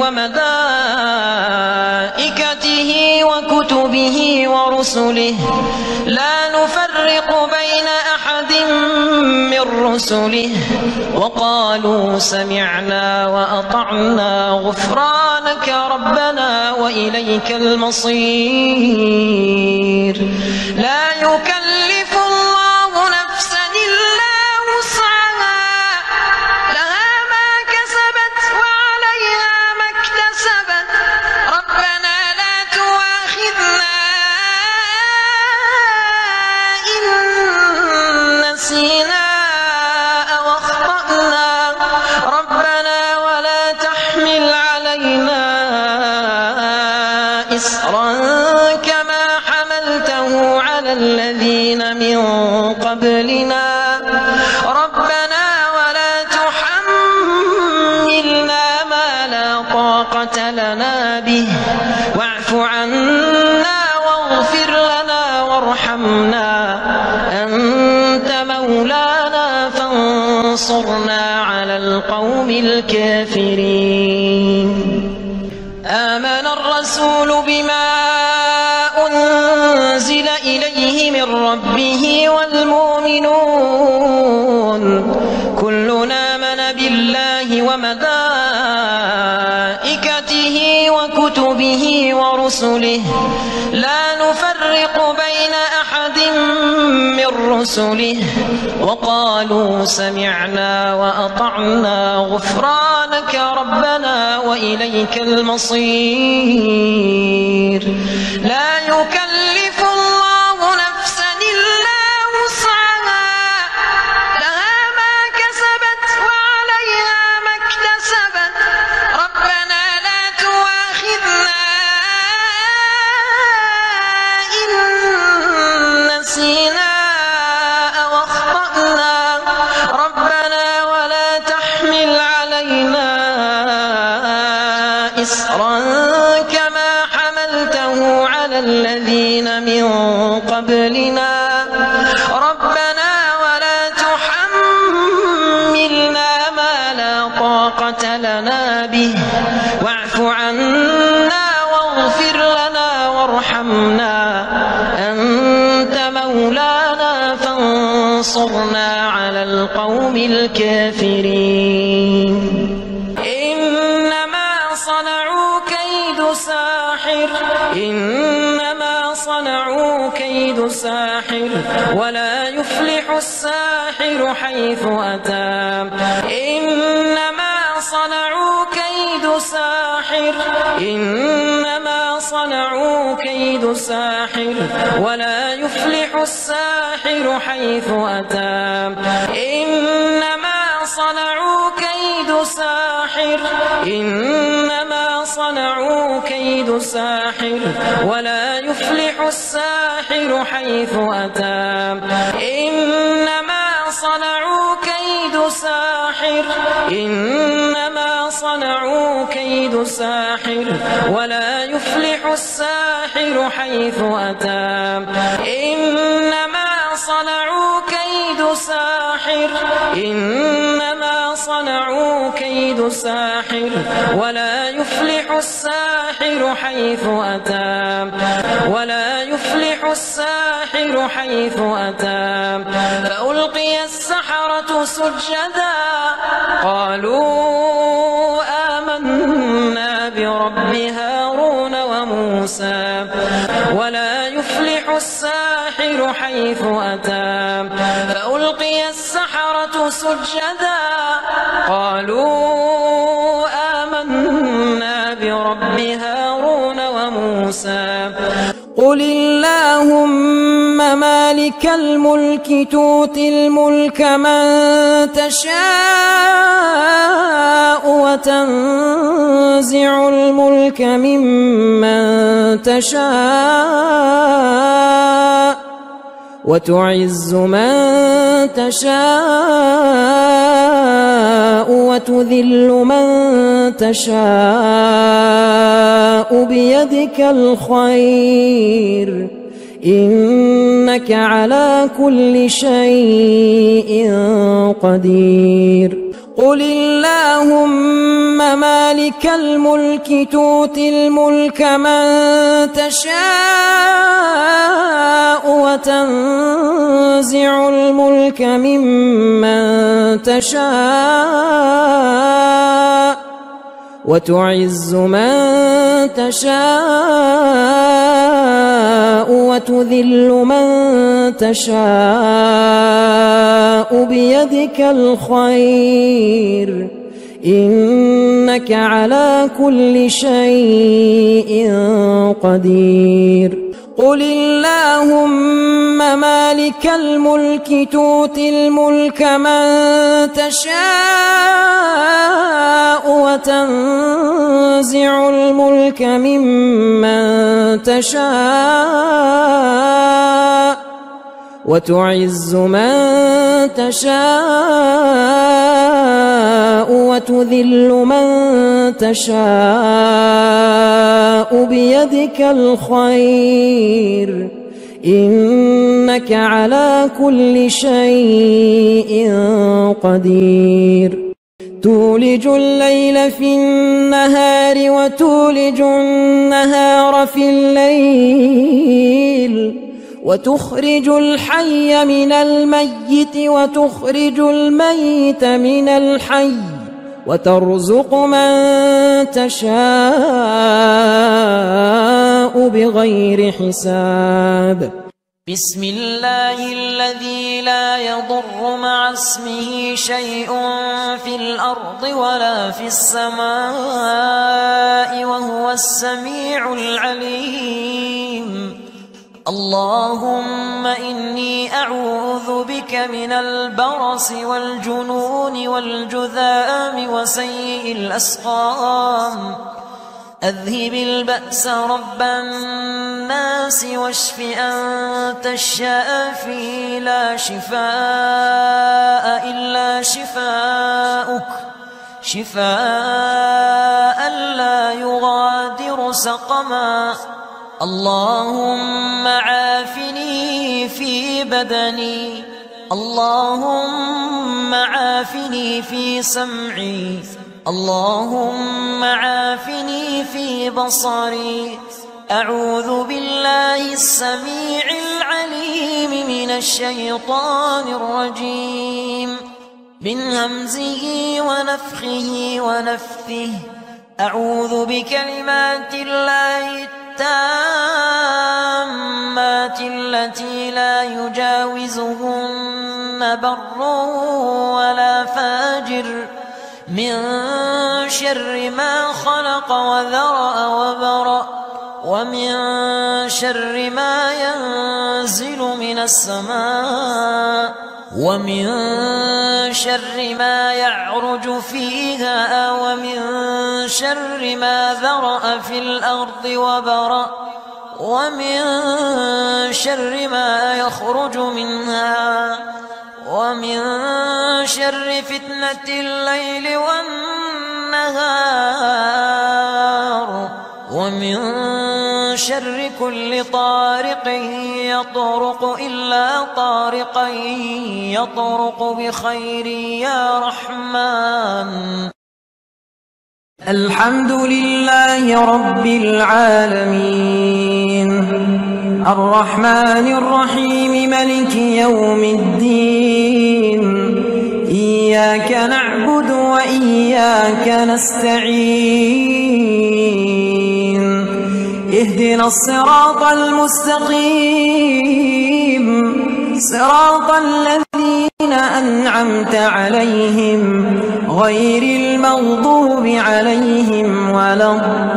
وملائكته وكتبه ورسله لا نفرق بين أحد من رسله وقالوا سمعنا وأطعنا غفرانك ربنا وإليك المصير. لا يكلف الله نفسا إلا وسعها لها ما كسبت وعليها ما اكتسبت ربنا لا تؤاخذنا إن نسينا أو أخطأنا ربنا ولا تحمل علينا إصرا كما حملته على الذين من قبلنا ربنا ولا تحملنا ما لا طاقة لنا به واعف عنا واغفر لنا وارحمنا أنت مولانا فانصرنا على القوم الكافرين. آمن الرسول بما أنزل إليه من ربه والمؤمنون كلنا آمن بالله وملائكته وكتبه ورسله لا نفرق بين أحد من رسله وقالوا سمعنا وأطعنا غفرانك ربنا وإليك المصير. لا يكلف الله نفسا إلا وسعها لها ما كسبت وعليها ما اكتسبت ربنا لا تؤاخذنا إن نسينا أو أخطأنا ربنا ولا تحمل علينا إصرا كما حملته على الذين من قبلنا ربنا ولا تحملنا ما لا طاقة لنا به واعف عنا واغفر لنا وارحمنا أنت مولانا فانصرنا على القوم الكافرين. إنما صنعوا كيد ساحر إنما صنعوا كيد ساحر ولا يفلح الساحر حيث أتى. إنما صنعوا كيد ساحر إنما صنعوا كيد ساحر ولا يفلح الساحر حيث أتى. إنما صنعوا كيد ساحر إنما صنعوا كيد ساحر ولا يفلح الساحر حيث أتى. إنما صنعوا كيد ساحر إنما صنعوا كيد ساحر ولا يفلح الساحر حيث أتى. إنما صنعوا كيد ساحر إنما صنعوا كيد ساحر ولا يفلح الساحر حيث أتى ولا يفلح الساحر حيث أتى. فألقي السحرة سجدا قالوا آمنا برب هارون وموسى ولا يفلح الساحر حيث أتى. فألقي السحرة سجدا قالوا آمنا برب هارون وموسى. قل اللهم مالك الملك تؤتي الملك من تشاء وتنزع الملك ممن تشاء وتعز من تشاء وتذل من تشاء بيدك الخير إنك على كل شيء قدير. قل اللهم مالك الملك تؤتي الملك من تشاء وتنزع الملك ممن تشاء وتعز من تشاء وتذل من تشاء بيدك الخير إنك على كل شيء قدير. قل اللهم مالك الملك تؤتي الملك من تشاء وتنزع الملك ممن تشاء وتعز من تشاء وتذل من تشاء بيدك الخير إنك على كل شيء قدير. تولج الليل في النهار وتولج النهار في الليل وتخرج الحي من الميت وتخرج الميت من الحي وترزق من تشاء بغير حساب. بسم الله الذي لا يضر مع اسمه شيء في الأرض ولا في السماء وهو السميع العليم. اللهم إني أعوذ بك من البرص والجنون والجذام وسيء الأسقام. أذهب البأس رب الناس واشف أنت الشافي لا شفاء إلا شفاؤك شفاء لا يغادر سقما. اللهم عافني في بدني، اللهم عافني في سمعي، اللهم عافني في بصري. أعوذ بالله السميع العليم من الشيطان الرجيم من همزه ونفخه ونفثه. أعوذ بكلمات الله التامات التي لا يجاوزهن بر ولا فاجر من شر ما خلق وذرأ وبرأ ومن شر ما ينزل من السماء ومن شر ما يعرج فيها ومن شر ما ذرأ في الأرض وبرأ ومن شر ما يخرج منها ومن شر فتنة الليل والنهار ومن شر كل طارق يطرق إلا طارقا يطرق بخير يا رحمن. الحمد لله رب العالمين الرحمن الرحيم ملك يوم الدين. إياك نعبد وإياك نستعين. اهدنا الصراط المستقيم صراط الذين أنعمت عليهم غير المغضوب عليهم ولا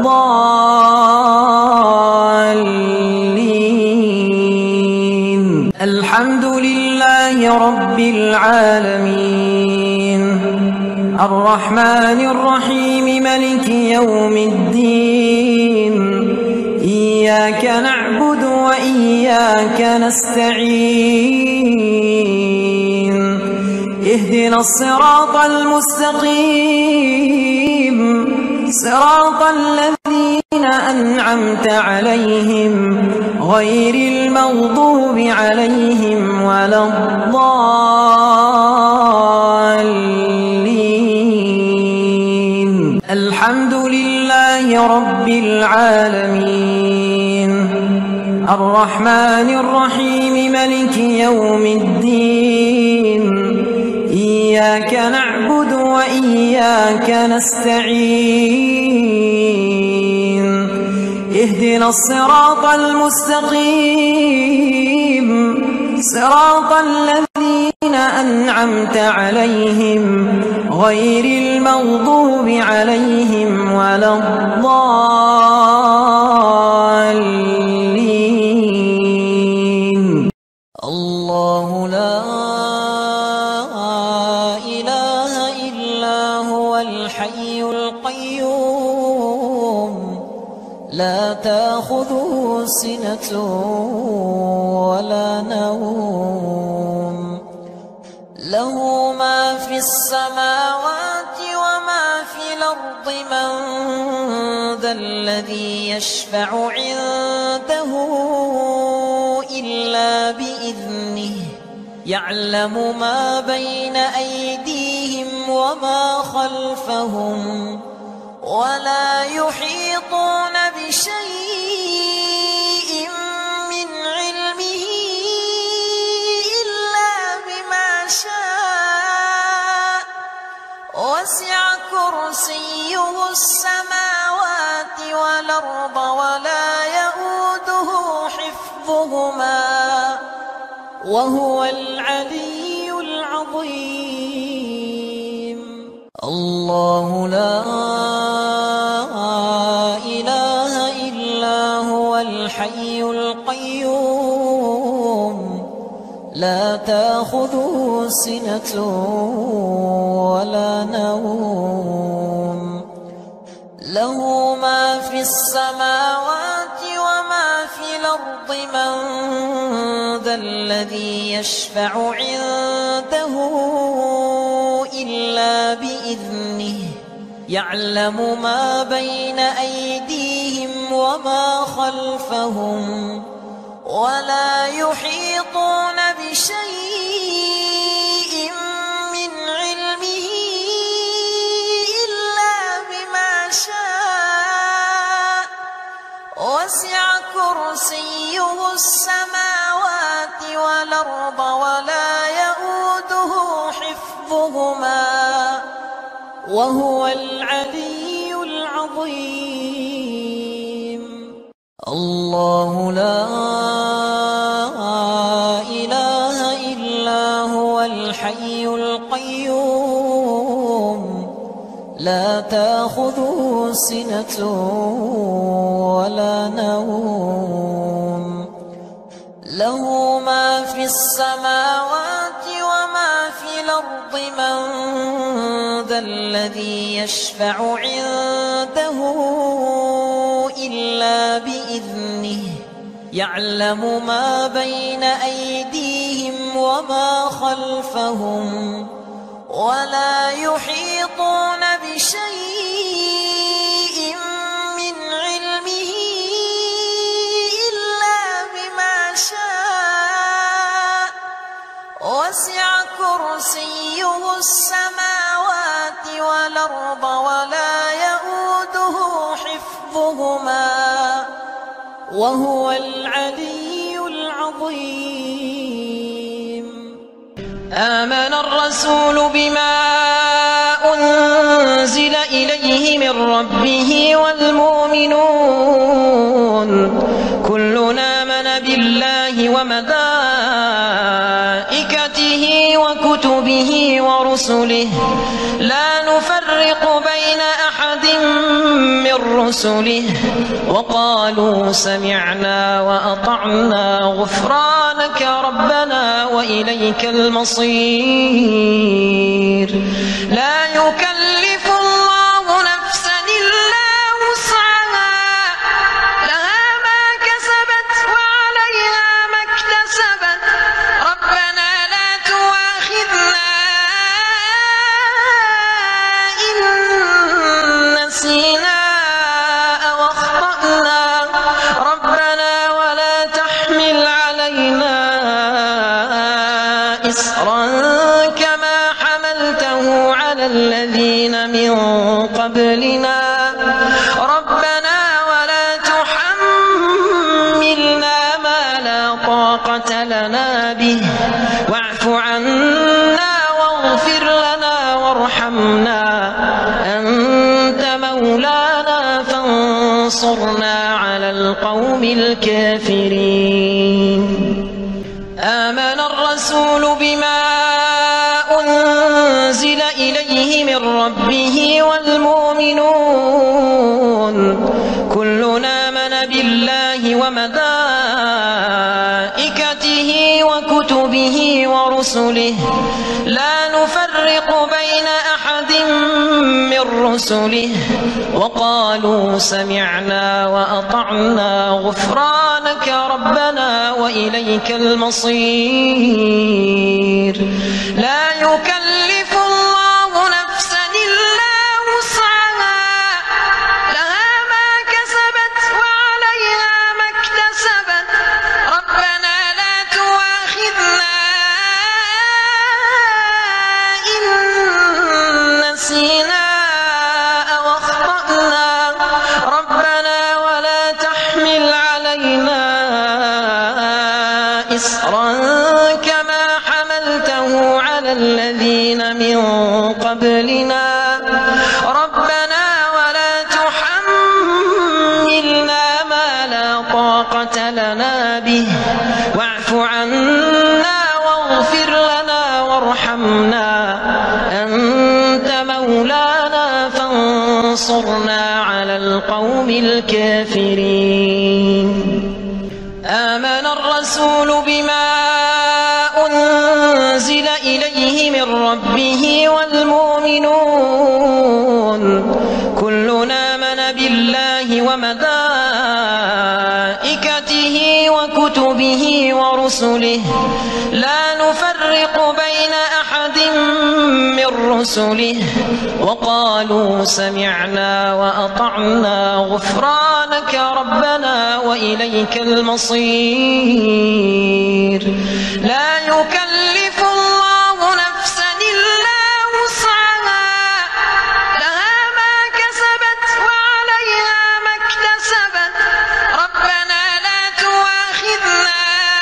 الضالين. الحمد لله رب العالمين الرحمن الرحيم ملك يوم الدين. إياك نعبد وإياك نستعين. اهدنا الصراط المستقيم صراط الذين أنعمت عليهم غير المغضوب عليهم ولا الضالين. الحمد لله رب العالمين الرحمن الرحيم ملك يوم الدين. إياك نعبد وإياك نستعين. اهدنا الصراط المستقيم صراط الذين أنعمت عليهم غير المغضوب عليهم ولا الضالين. الله لا إله إلا هو الحي القيوم لا تأخذه سنة ولا نوم له ما في السماوات وما في الأرض. من ذا الذي يشفع عنده إلا بإذنه يعلم ما بين أيديهم وما خلفهم ولا يحيطون بشيء من علمه إلا بما شاء. وسع كرسيه السماوات والأرض ولا يئوده حفظهما وهو العلي العظيم. الله لا إله إلا هو الحي القيوم لا تأخذه سنة ولا نوم له ما في السماوات وما في الأرض من ذا الذي يشفع عنده إلا بإذنه يعلم ما بين أيديهم وما خلفهم ولا يحيطون بشيء من علمه إلا بما شاء وسع كرسيه السماوات والأرض ولا يؤوده حفظهما وهو العلي العظيم. الله لا إله إلا هو الحي القيوم لا تأخذه سنة ولا نوم له ما في السماوات وما في الأرض من ذا الذي يشفع عنده إلا بإذنه يعلم ما بين أيديهم وما خلفهم ولا يحيطون بشيء من علمه إلا بما شاء وسع كرسيه السماوات والأرض ولا يؤوده حفظهما وهو العلي العظيم. آمن الرسول بما أنزل إليه من ربه والمؤمنون كلنا آمن بالله وملائكته وكتبه ورسله لا نفرق بين أحد من رسله وقالوا سمعنا وأطعنا غفرانك ربنا وإليك المصير. لا يكلف الله نفسا إلا وسعها لها ما كسبت وعليها ما اكتسبت ربنا لا تؤاخذنا إن نسينا أو أخطأنا ربنا ولا تحمل علينا إصرا كما حملته على الذين من قبلنا ربنا ولا تحملنا ما لا طاقة لنا به واعف عنا واغفر لنا وارحمنا أنت مولانا فانصرنا على القوم الكافرين. آمن الرسول بما أنزل إليه من ربه والمؤمنون كلنا آمن بالله وملائكته وكتبه ورسله لا نفرق بين أحد من رسله وقالوا سمعنا وأطعنا غفرانك ربنا وإليك المصير. لا يكلف الله نفسا إلا وسعها لها ما كسبت وعليها ما اكتسبت ربنا لا تؤاخذنا إن نسينا أو أخطأنا ربنا ولا تحمل علينا إصرا كما حملته على الذين من قبلنا ربنا ولا تحملنا ما لا طاقة لنا لنا به واعف عنا واغفر لنا وارحمنا أنت مولانا فانصرنا على القوم الكافرين. آمن الرسول بما أنزل إليه من ربه والمؤمنون كلنا آمن بالله وملائكته وكتبه ورسله لا نفرق بين أحد من رسله وقالوا سمعنا وأطعنا غفرانك ربنا وإليك المصير. لا يكلف الله نفسا إلا وسعها لها ما كسبت وعليها ما اكتسبت ربنا لا تؤاخذنا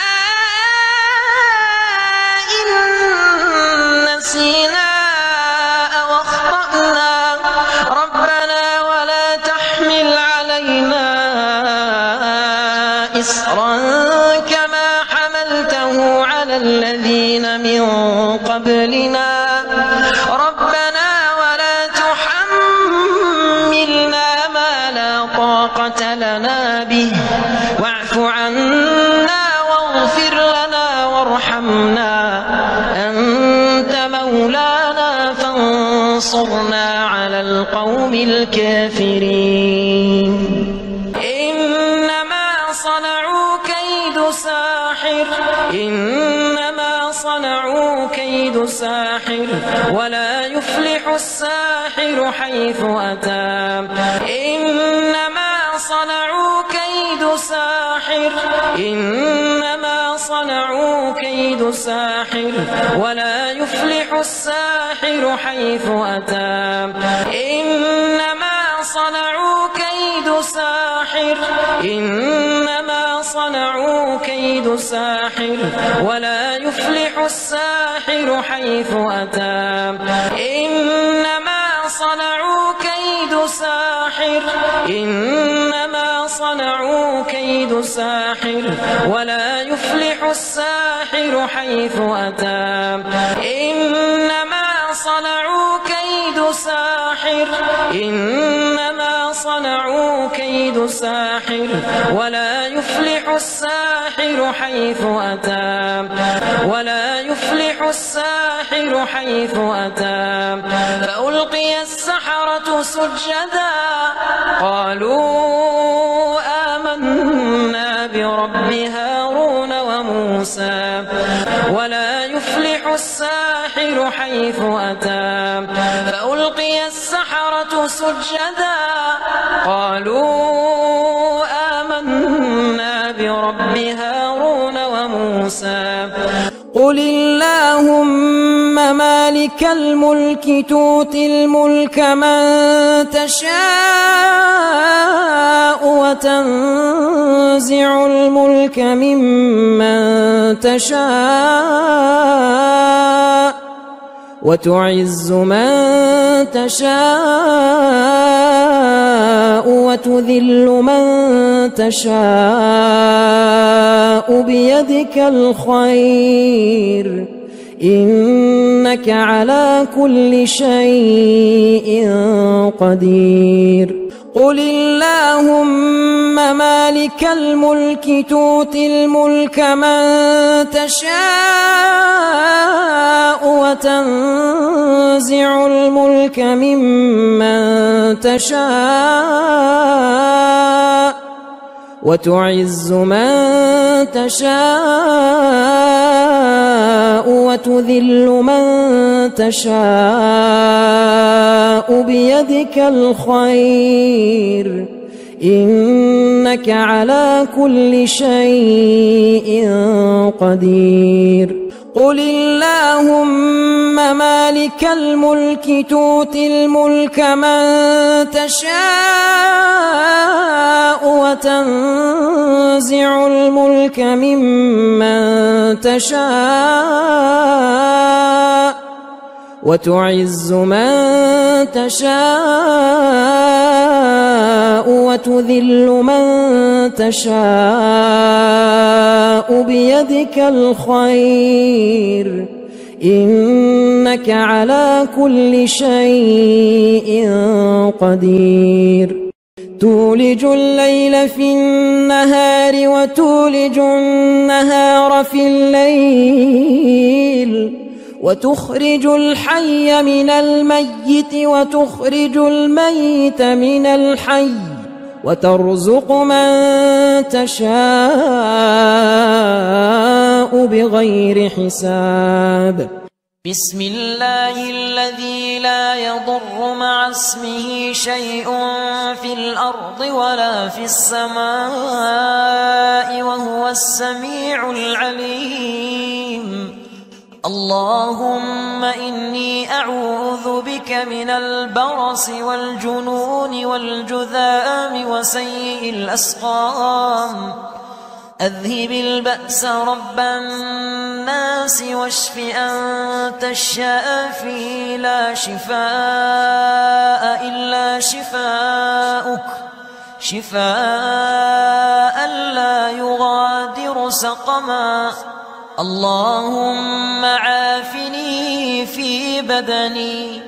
إن نسينا أو أخطأنا ربنا ولا تحمل علينا إصرا كما حملته على الذين من قبلنا ربنا ولا تحملنا ما لا طاقة لنا به واعف عنا واغفر لنا وارحمنا أنت مولانا فانصرنا على القوم الكافرين. إنما صنعوا كيد ساحر إنما صنعوا كيد ساحر ولا يفلح الساحر حيث أتى. إنما صنعوا كيد ساحر إنما صنعوا كيد ساحر ولا يفلح الساحر حيث أتى. إنما صنعوا كيد ساحر إنما صنعوا كيد ساحر ولا يفلح الساحر حيث أتى. إنما صنعوا كيد ساحر إنما صنعوا كيد ساحر ولا يفلح الساحر حيث أتى. إنما صنعوا كيد ساحر إنما صنعوا كيد ساحر ولا يفلح الساحر حيث أتى ولا يفلح الساحر حيث أتى. فألقي السحرة سجدا قالوا آمنا برب هارون وموسى ولا يفلح الساحر حيث أتى. فألقي السحرة سجدا قالوا آمنا برب هارون وموسى. قل اللهم مالك الملك تؤتي الملك من تشاء وتنزع الملك ممن تشاء وتعز من تشاء وتذل من تشاء بيدك الخير إنك على كل شيء قدير. قل اللهم مالك الملك تؤتي الملك من تشاء وتنزع الملك ممن تشاء وتعز من تشاء وتذل من تشاء بيدك الخير إنك على كل شيء قدير. قل اللهم مالك الملك تؤتي الملك من تشاء وتنزع الملك ممن تشاء وتعز من تشاء وتذل من تشاء بيدك الخير إنك على كل شيء قدير تولج الليل في النهار وتولج النهار في الليل وتخرج الحي من الميت وتخرج الميت من الحي وترزق من تشاء بغير حساب بسم الله الذي لا يضر مع اسمه شيء في الأرض ولا في السماء وهو السميع العليم اللهم إني أعوذ بك من البرص والجنون والجذام وسيء الأسقام أذهب البأس رب الناس واشف أنت الشافي لا شفاء إلا شفاؤك شفاء لا يغادر سقما اللهم عافني في بدني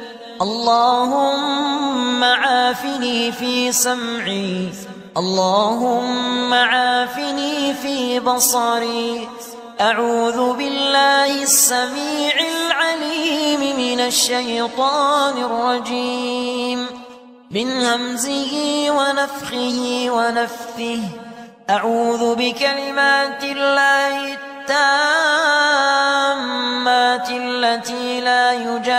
اللهم عافني في سمعي اللهم عافني في بصري أعوذ بالله السميع العليم من الشيطان الرجيم من همزه ونفخه ونفثه أعوذ بكلمات الله التامات التي لا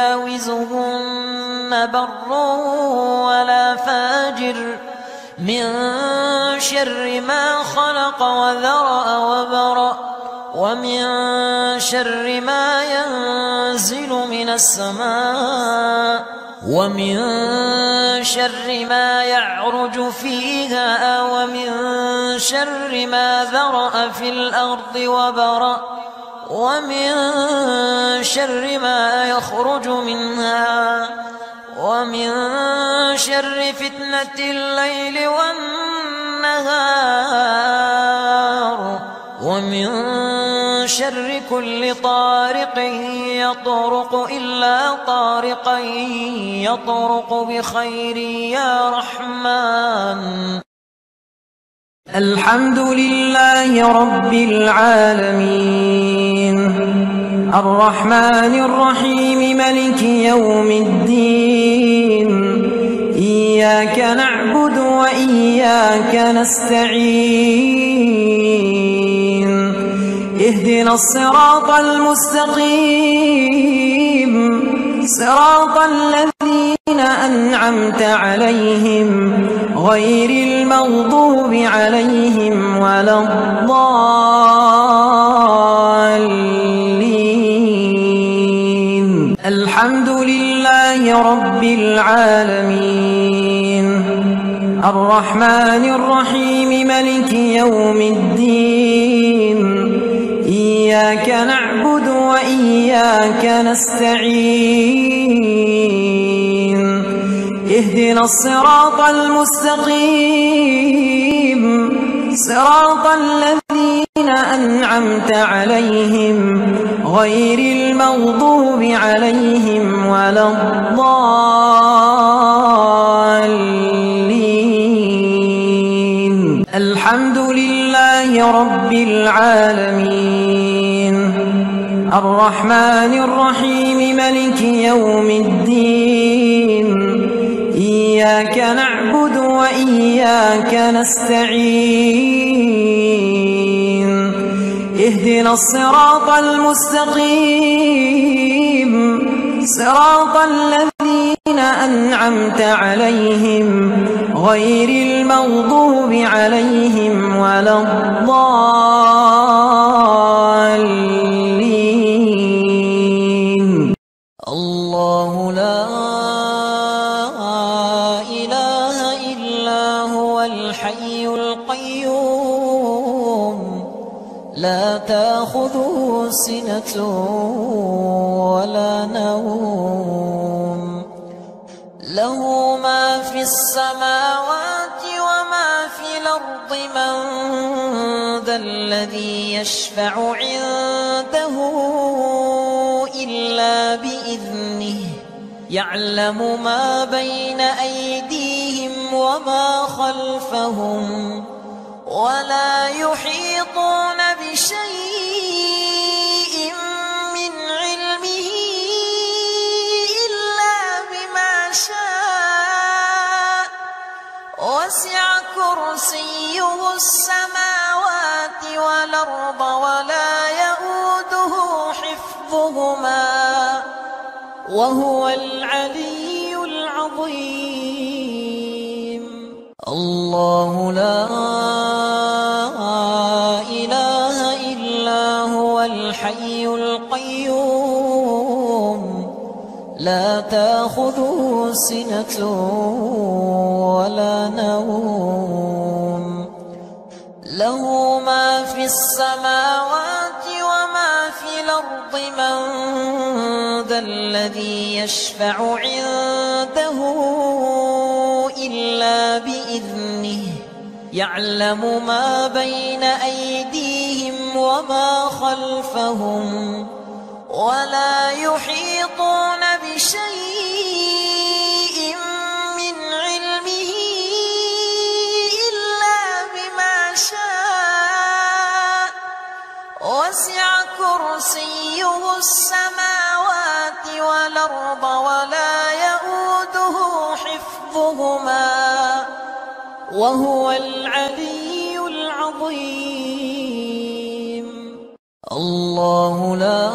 يجاوزهن بر ولا فاجر من شر ما خلق وذرأ وبرأ ومن شر ما ينزل من السماء ومن شر ما يعرج فيها ومن شر ما ذرأ في الأرض وبرأ ومن شر ما يخرج منها ومن شر فتنة الليل والنهار ومن شر كل طارق يطرق إلا طارقا يطرق بخير يا رحمن الحمد لله رب العالمين الرحمن الرحيم ملك يوم الدين إياك نعبد وإياك نستعين اهدنا الصراط المستقيم صراط الذين أنعمت عليهم غير المغضوب عليهم ولا الضالين الحمد لله رب العالمين الرحمن الرحيم ملك يوم الدين إياك نعبد وإياك نستعين اهدنا الصراط المستقيم صراط الذين أنعمت عليهم غير المغضوب عليهم ولا الضالين الحمد لله رب العالمين الرحمن الرحيم ملك يوم الدين إياك نعبد وإياك نستعين اهدنا الصراط المستقيم صراط الذين أنعمت عليهم غير المغضوب عليهم ولا الضالين الله لا إله إلا هو الحي القيوم لا تأخذه سنة ولا نوم له ما في السماوات وما في الأرض من ذا الذي يشفع عنده إلا بإذنه يعلم ما بين أيديهم وما خلفهم ولا يحيطون بشيء من علمه إلا بما شاء وسع كرسيه السماوات والأرض ولا يؤوده حفظهما وهو العلي العظيم الله لا إله إلا هو الحي القيوم لا تأخذه سنة ولا نوم له ما في السماوات وما في الأرض من ذا الذي يشفع عنده إلا بإذنه يعلم ما بين أيديهم وما خلفهم ولا يحيطون بشيء من علمه إلا بما شاء وسع كرسيه السماوات والأرض ولا يؤوده حفظهما وهو العلي العظيم الله لا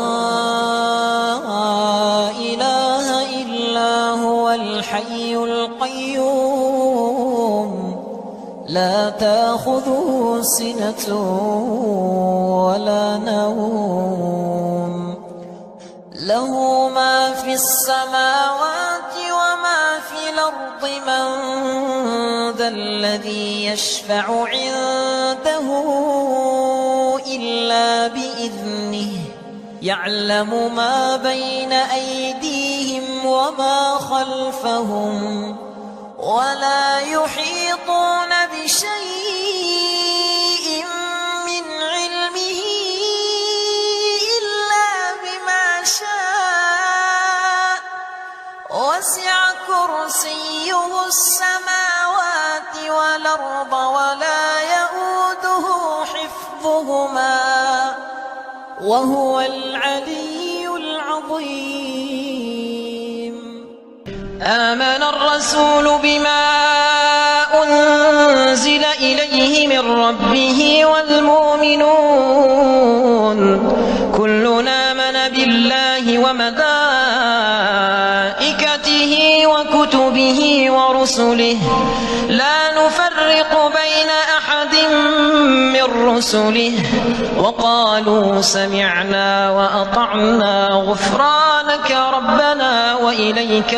إله إلا هو الحي القيوم لا تأخذه سنة ولا نوم له ما في السماوات وما في الأرض من ذا الذي يشفع عنده إلا بإذنه يعلم ما بين أيديهم وما خلفهم ولا يحيطون بشيء من علمه إلا بما شاء وسع كرسيه السماوات والأرض ولا يؤوده حفظهما وهو العلي العظيم آمن الرسول بما أنزل إليه من ربه والمؤمنون كلنا آمن بالله وملائكته وكتبه ورسله لا نفرق بين أحد من رسله وقالوا سمعنا وأطعنا غفرانك ربنا وإليك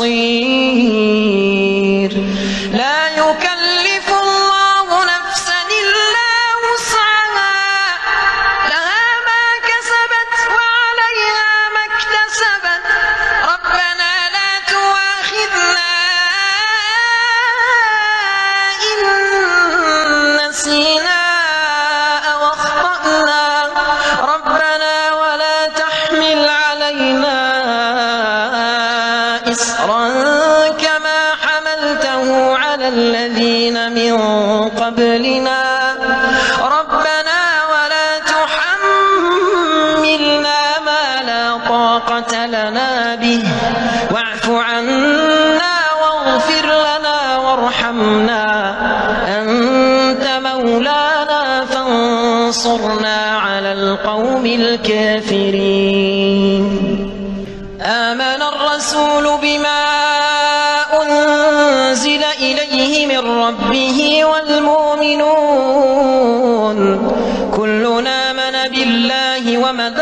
المصير لا يكلف الله نفسا إلا وسعها لها ما كسبت وعليها ما اكتسبت ربنا لا تؤاخذنا إن نسينا أو أخطأنا ربنا ولا تحمل علينا إصرا كما حملته على الذين من قبلنا ربنا ولا تحملنا ما لا طاقة لنا به واعف عنا واغفر لنا وارحمنا أنت مولانا فانصرنا على القوم الكافرين آمن الرسول بما أنزل إليه من ربه والمؤمنون كلنا آمن بالله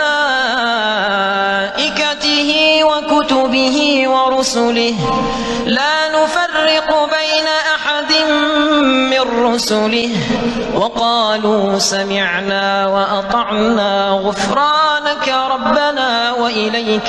وملائكته وكتبه ورسله لا نفرق بين أحد من رسله وقالوا سمعنا وأطعنا غفرانك ربنا وإليك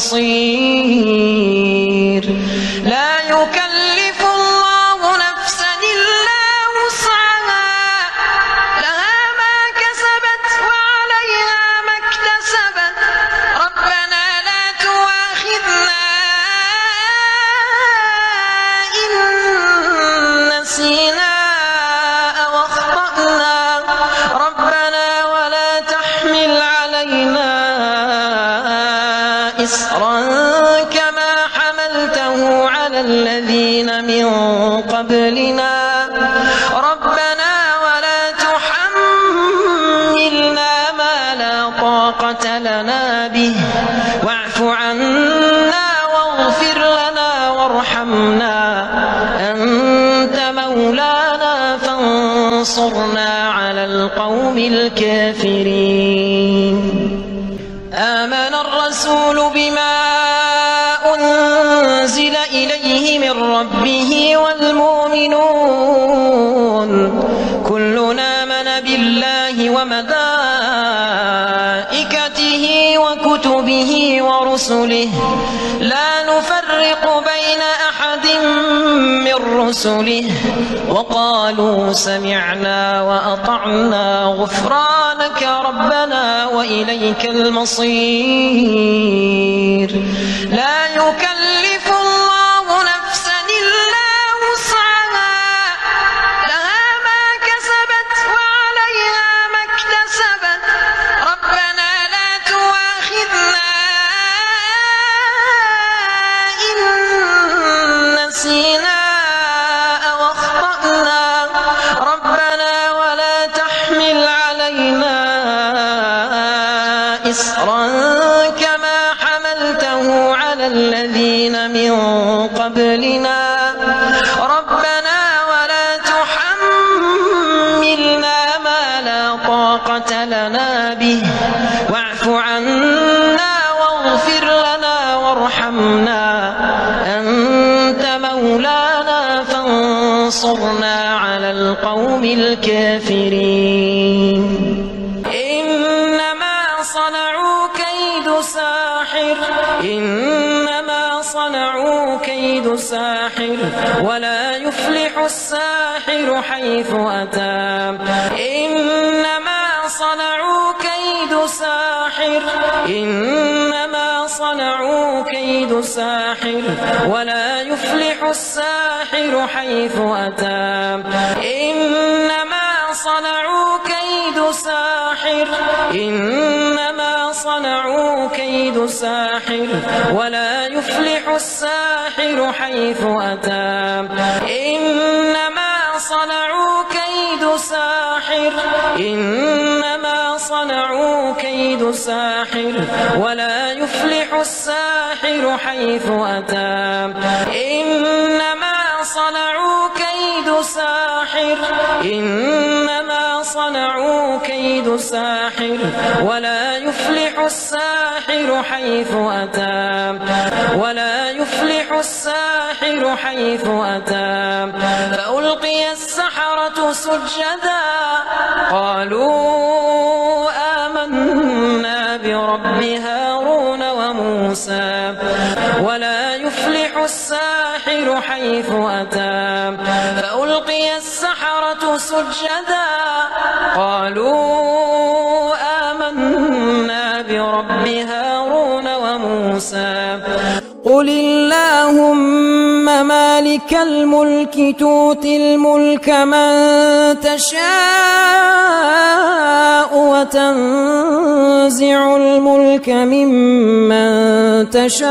المصير. لا يكلف الله نفسا إلا وسعها لها ما كسبت وعليها ما اكتسبت ربنا لا تؤاخذنا إن نسينا أو أخطأنا ربنا ولا تحمل علينا إصرا كما حملته على الذين من قبلنا ربنا ولا تحملنا ما لا طاقة لنا به واعف عنا واغفر لنا وارحمنا أنت مولانا فانصرنا على القوم الكافرين. آمن الرسول بما أنزل إليه من ربه والمؤمنون كلنا آمن بالله وملائكته وكتبه ورسله لا نفرق بين أحد من رسله وقالوا سمعنا وأطعنا غفرانك ربنا وإليك المصير. لا يكلف الله نفسا إلا وسعها لها ما كسبت وعليها ما اكتسبت ربنا لا تؤاخذنا إن نسينا أو أخطأنا ربنا ولا تحمل علينا إصرا كما حملته على الذين من قبلنا ربنا ولا تحملنا ما لا طاقة لنا به واعف عنا واغفر لنا وارحمنا أنت مولانا فانصرنا على القوم الكافرين. إنما صنعوا كيد ساحر إنما صنعوا كيد ساحر ولا يفلح الساحر حيث أتى. إنما صنعوا كيد ساحر إنما صنعوا كيد ساحر ولا يفلح الساحر حيث أتى. إنما صنعوا كيد ساحر إنما صنعوا كيد ساحر ولا يفلح الساحر حيث أتى. إنما صنعوا كيد ساحر إنما صنعوا كيد ساحر ولا يفلح الساحر حيث أتى. إنما صنعوا كيد ساحر إنما صنعوا كيد ساحر ولا يفلح الساحر حيث أتى ولا يفلح الساحر حيث أتى. فألقي السحرة سجدا قالوا آمنا برب هارون وموسى ولا يفلح الساحر حيث أتى. فألقي السحرة سجدا قالوا آمنا برب هارون وموسى. قل اللهم مالك الملك تؤتي الملك من تشاء وتنزع الملك ممن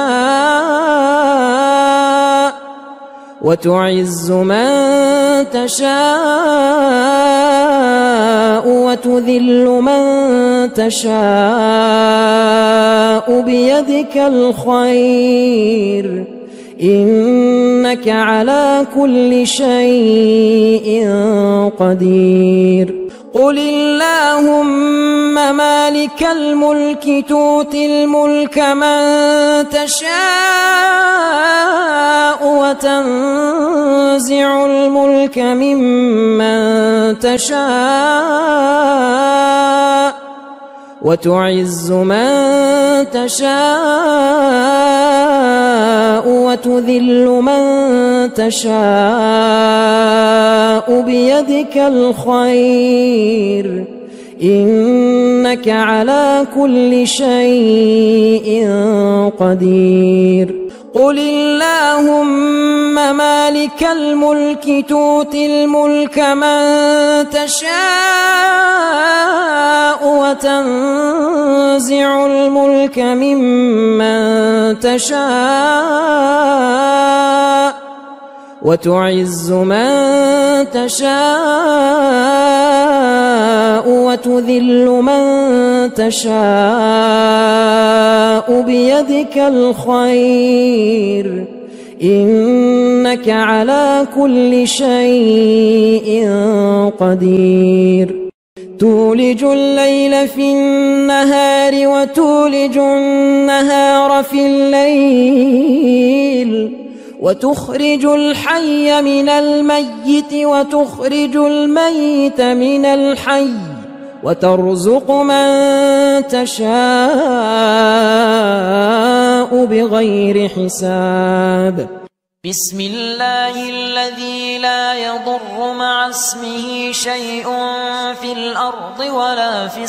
تشاء وتعز من تشاء وتذل من تشاء بيدك الخير إنك على كل شيء قدير. قل اللهم مالك مالك الملك تؤتي الملك من تشاء وتنزع الملك ممن تشاء وتعز من تشاء وتذل من تشاء بيدك الخير إنك على كل شيء قدير قل اللهم مالك الملك تؤتي الملك من تشاء وتنزع الملك ممن تشاء وتعز من تشاء وتذل من تشاء بيدك الخير إنك على كل شيء قدير تولج الليل في النهار وتولج النهار في الليل وتخرج الحي من الميت وتخرج الميت من الحي وترزق من تشاء بغير حساب بسم الله الذي لا يضر مع اسمه شيء في الأرض ولا في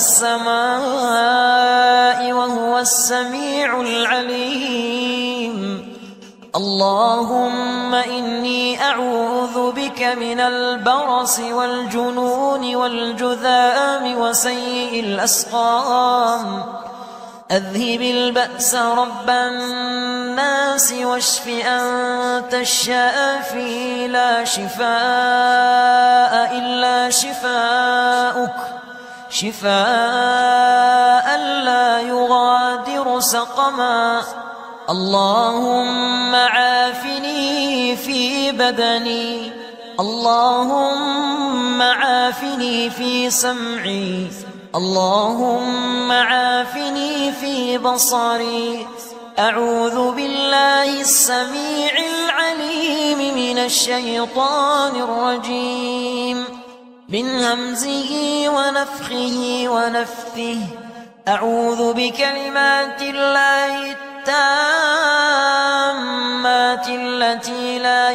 السماء وهو السميع العليم اللهم إني أعوذ بك من البرص والجنون والجذام وسيء الأسقام أذهب البأس رب الناس واشف أنت الشافي لا شفاء إلا شفاؤك شفاء لا يغادر سقما اللهم عافني في بدني اللهم عافني في سمعي اللهم عافني في بصري أعوذ بالله السميع العليم من الشيطان الرجيم من همزه ونفخه ونفثه أعوذ بكلمات الله التامات التي لا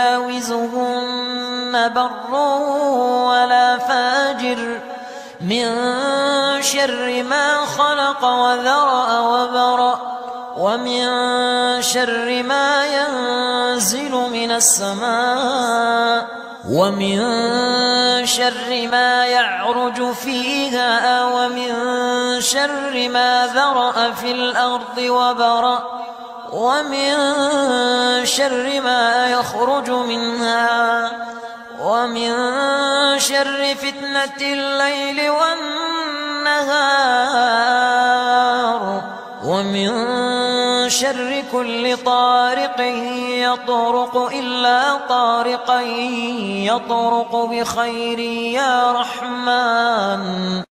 يجاوزهن بر ولا فاجر من شر ما خلق وذرأ وبرأ ومن شر ما ينزل من السماء ومن شر ما يعرج فيها ومن شر ما ذرأ في الأرض وبرأ ومن شر ما يخرج منها ومن شر فتنة الليل والنهار ومن شر كل طارق يطرق إلا طارقا يطرق بخير يا رحمن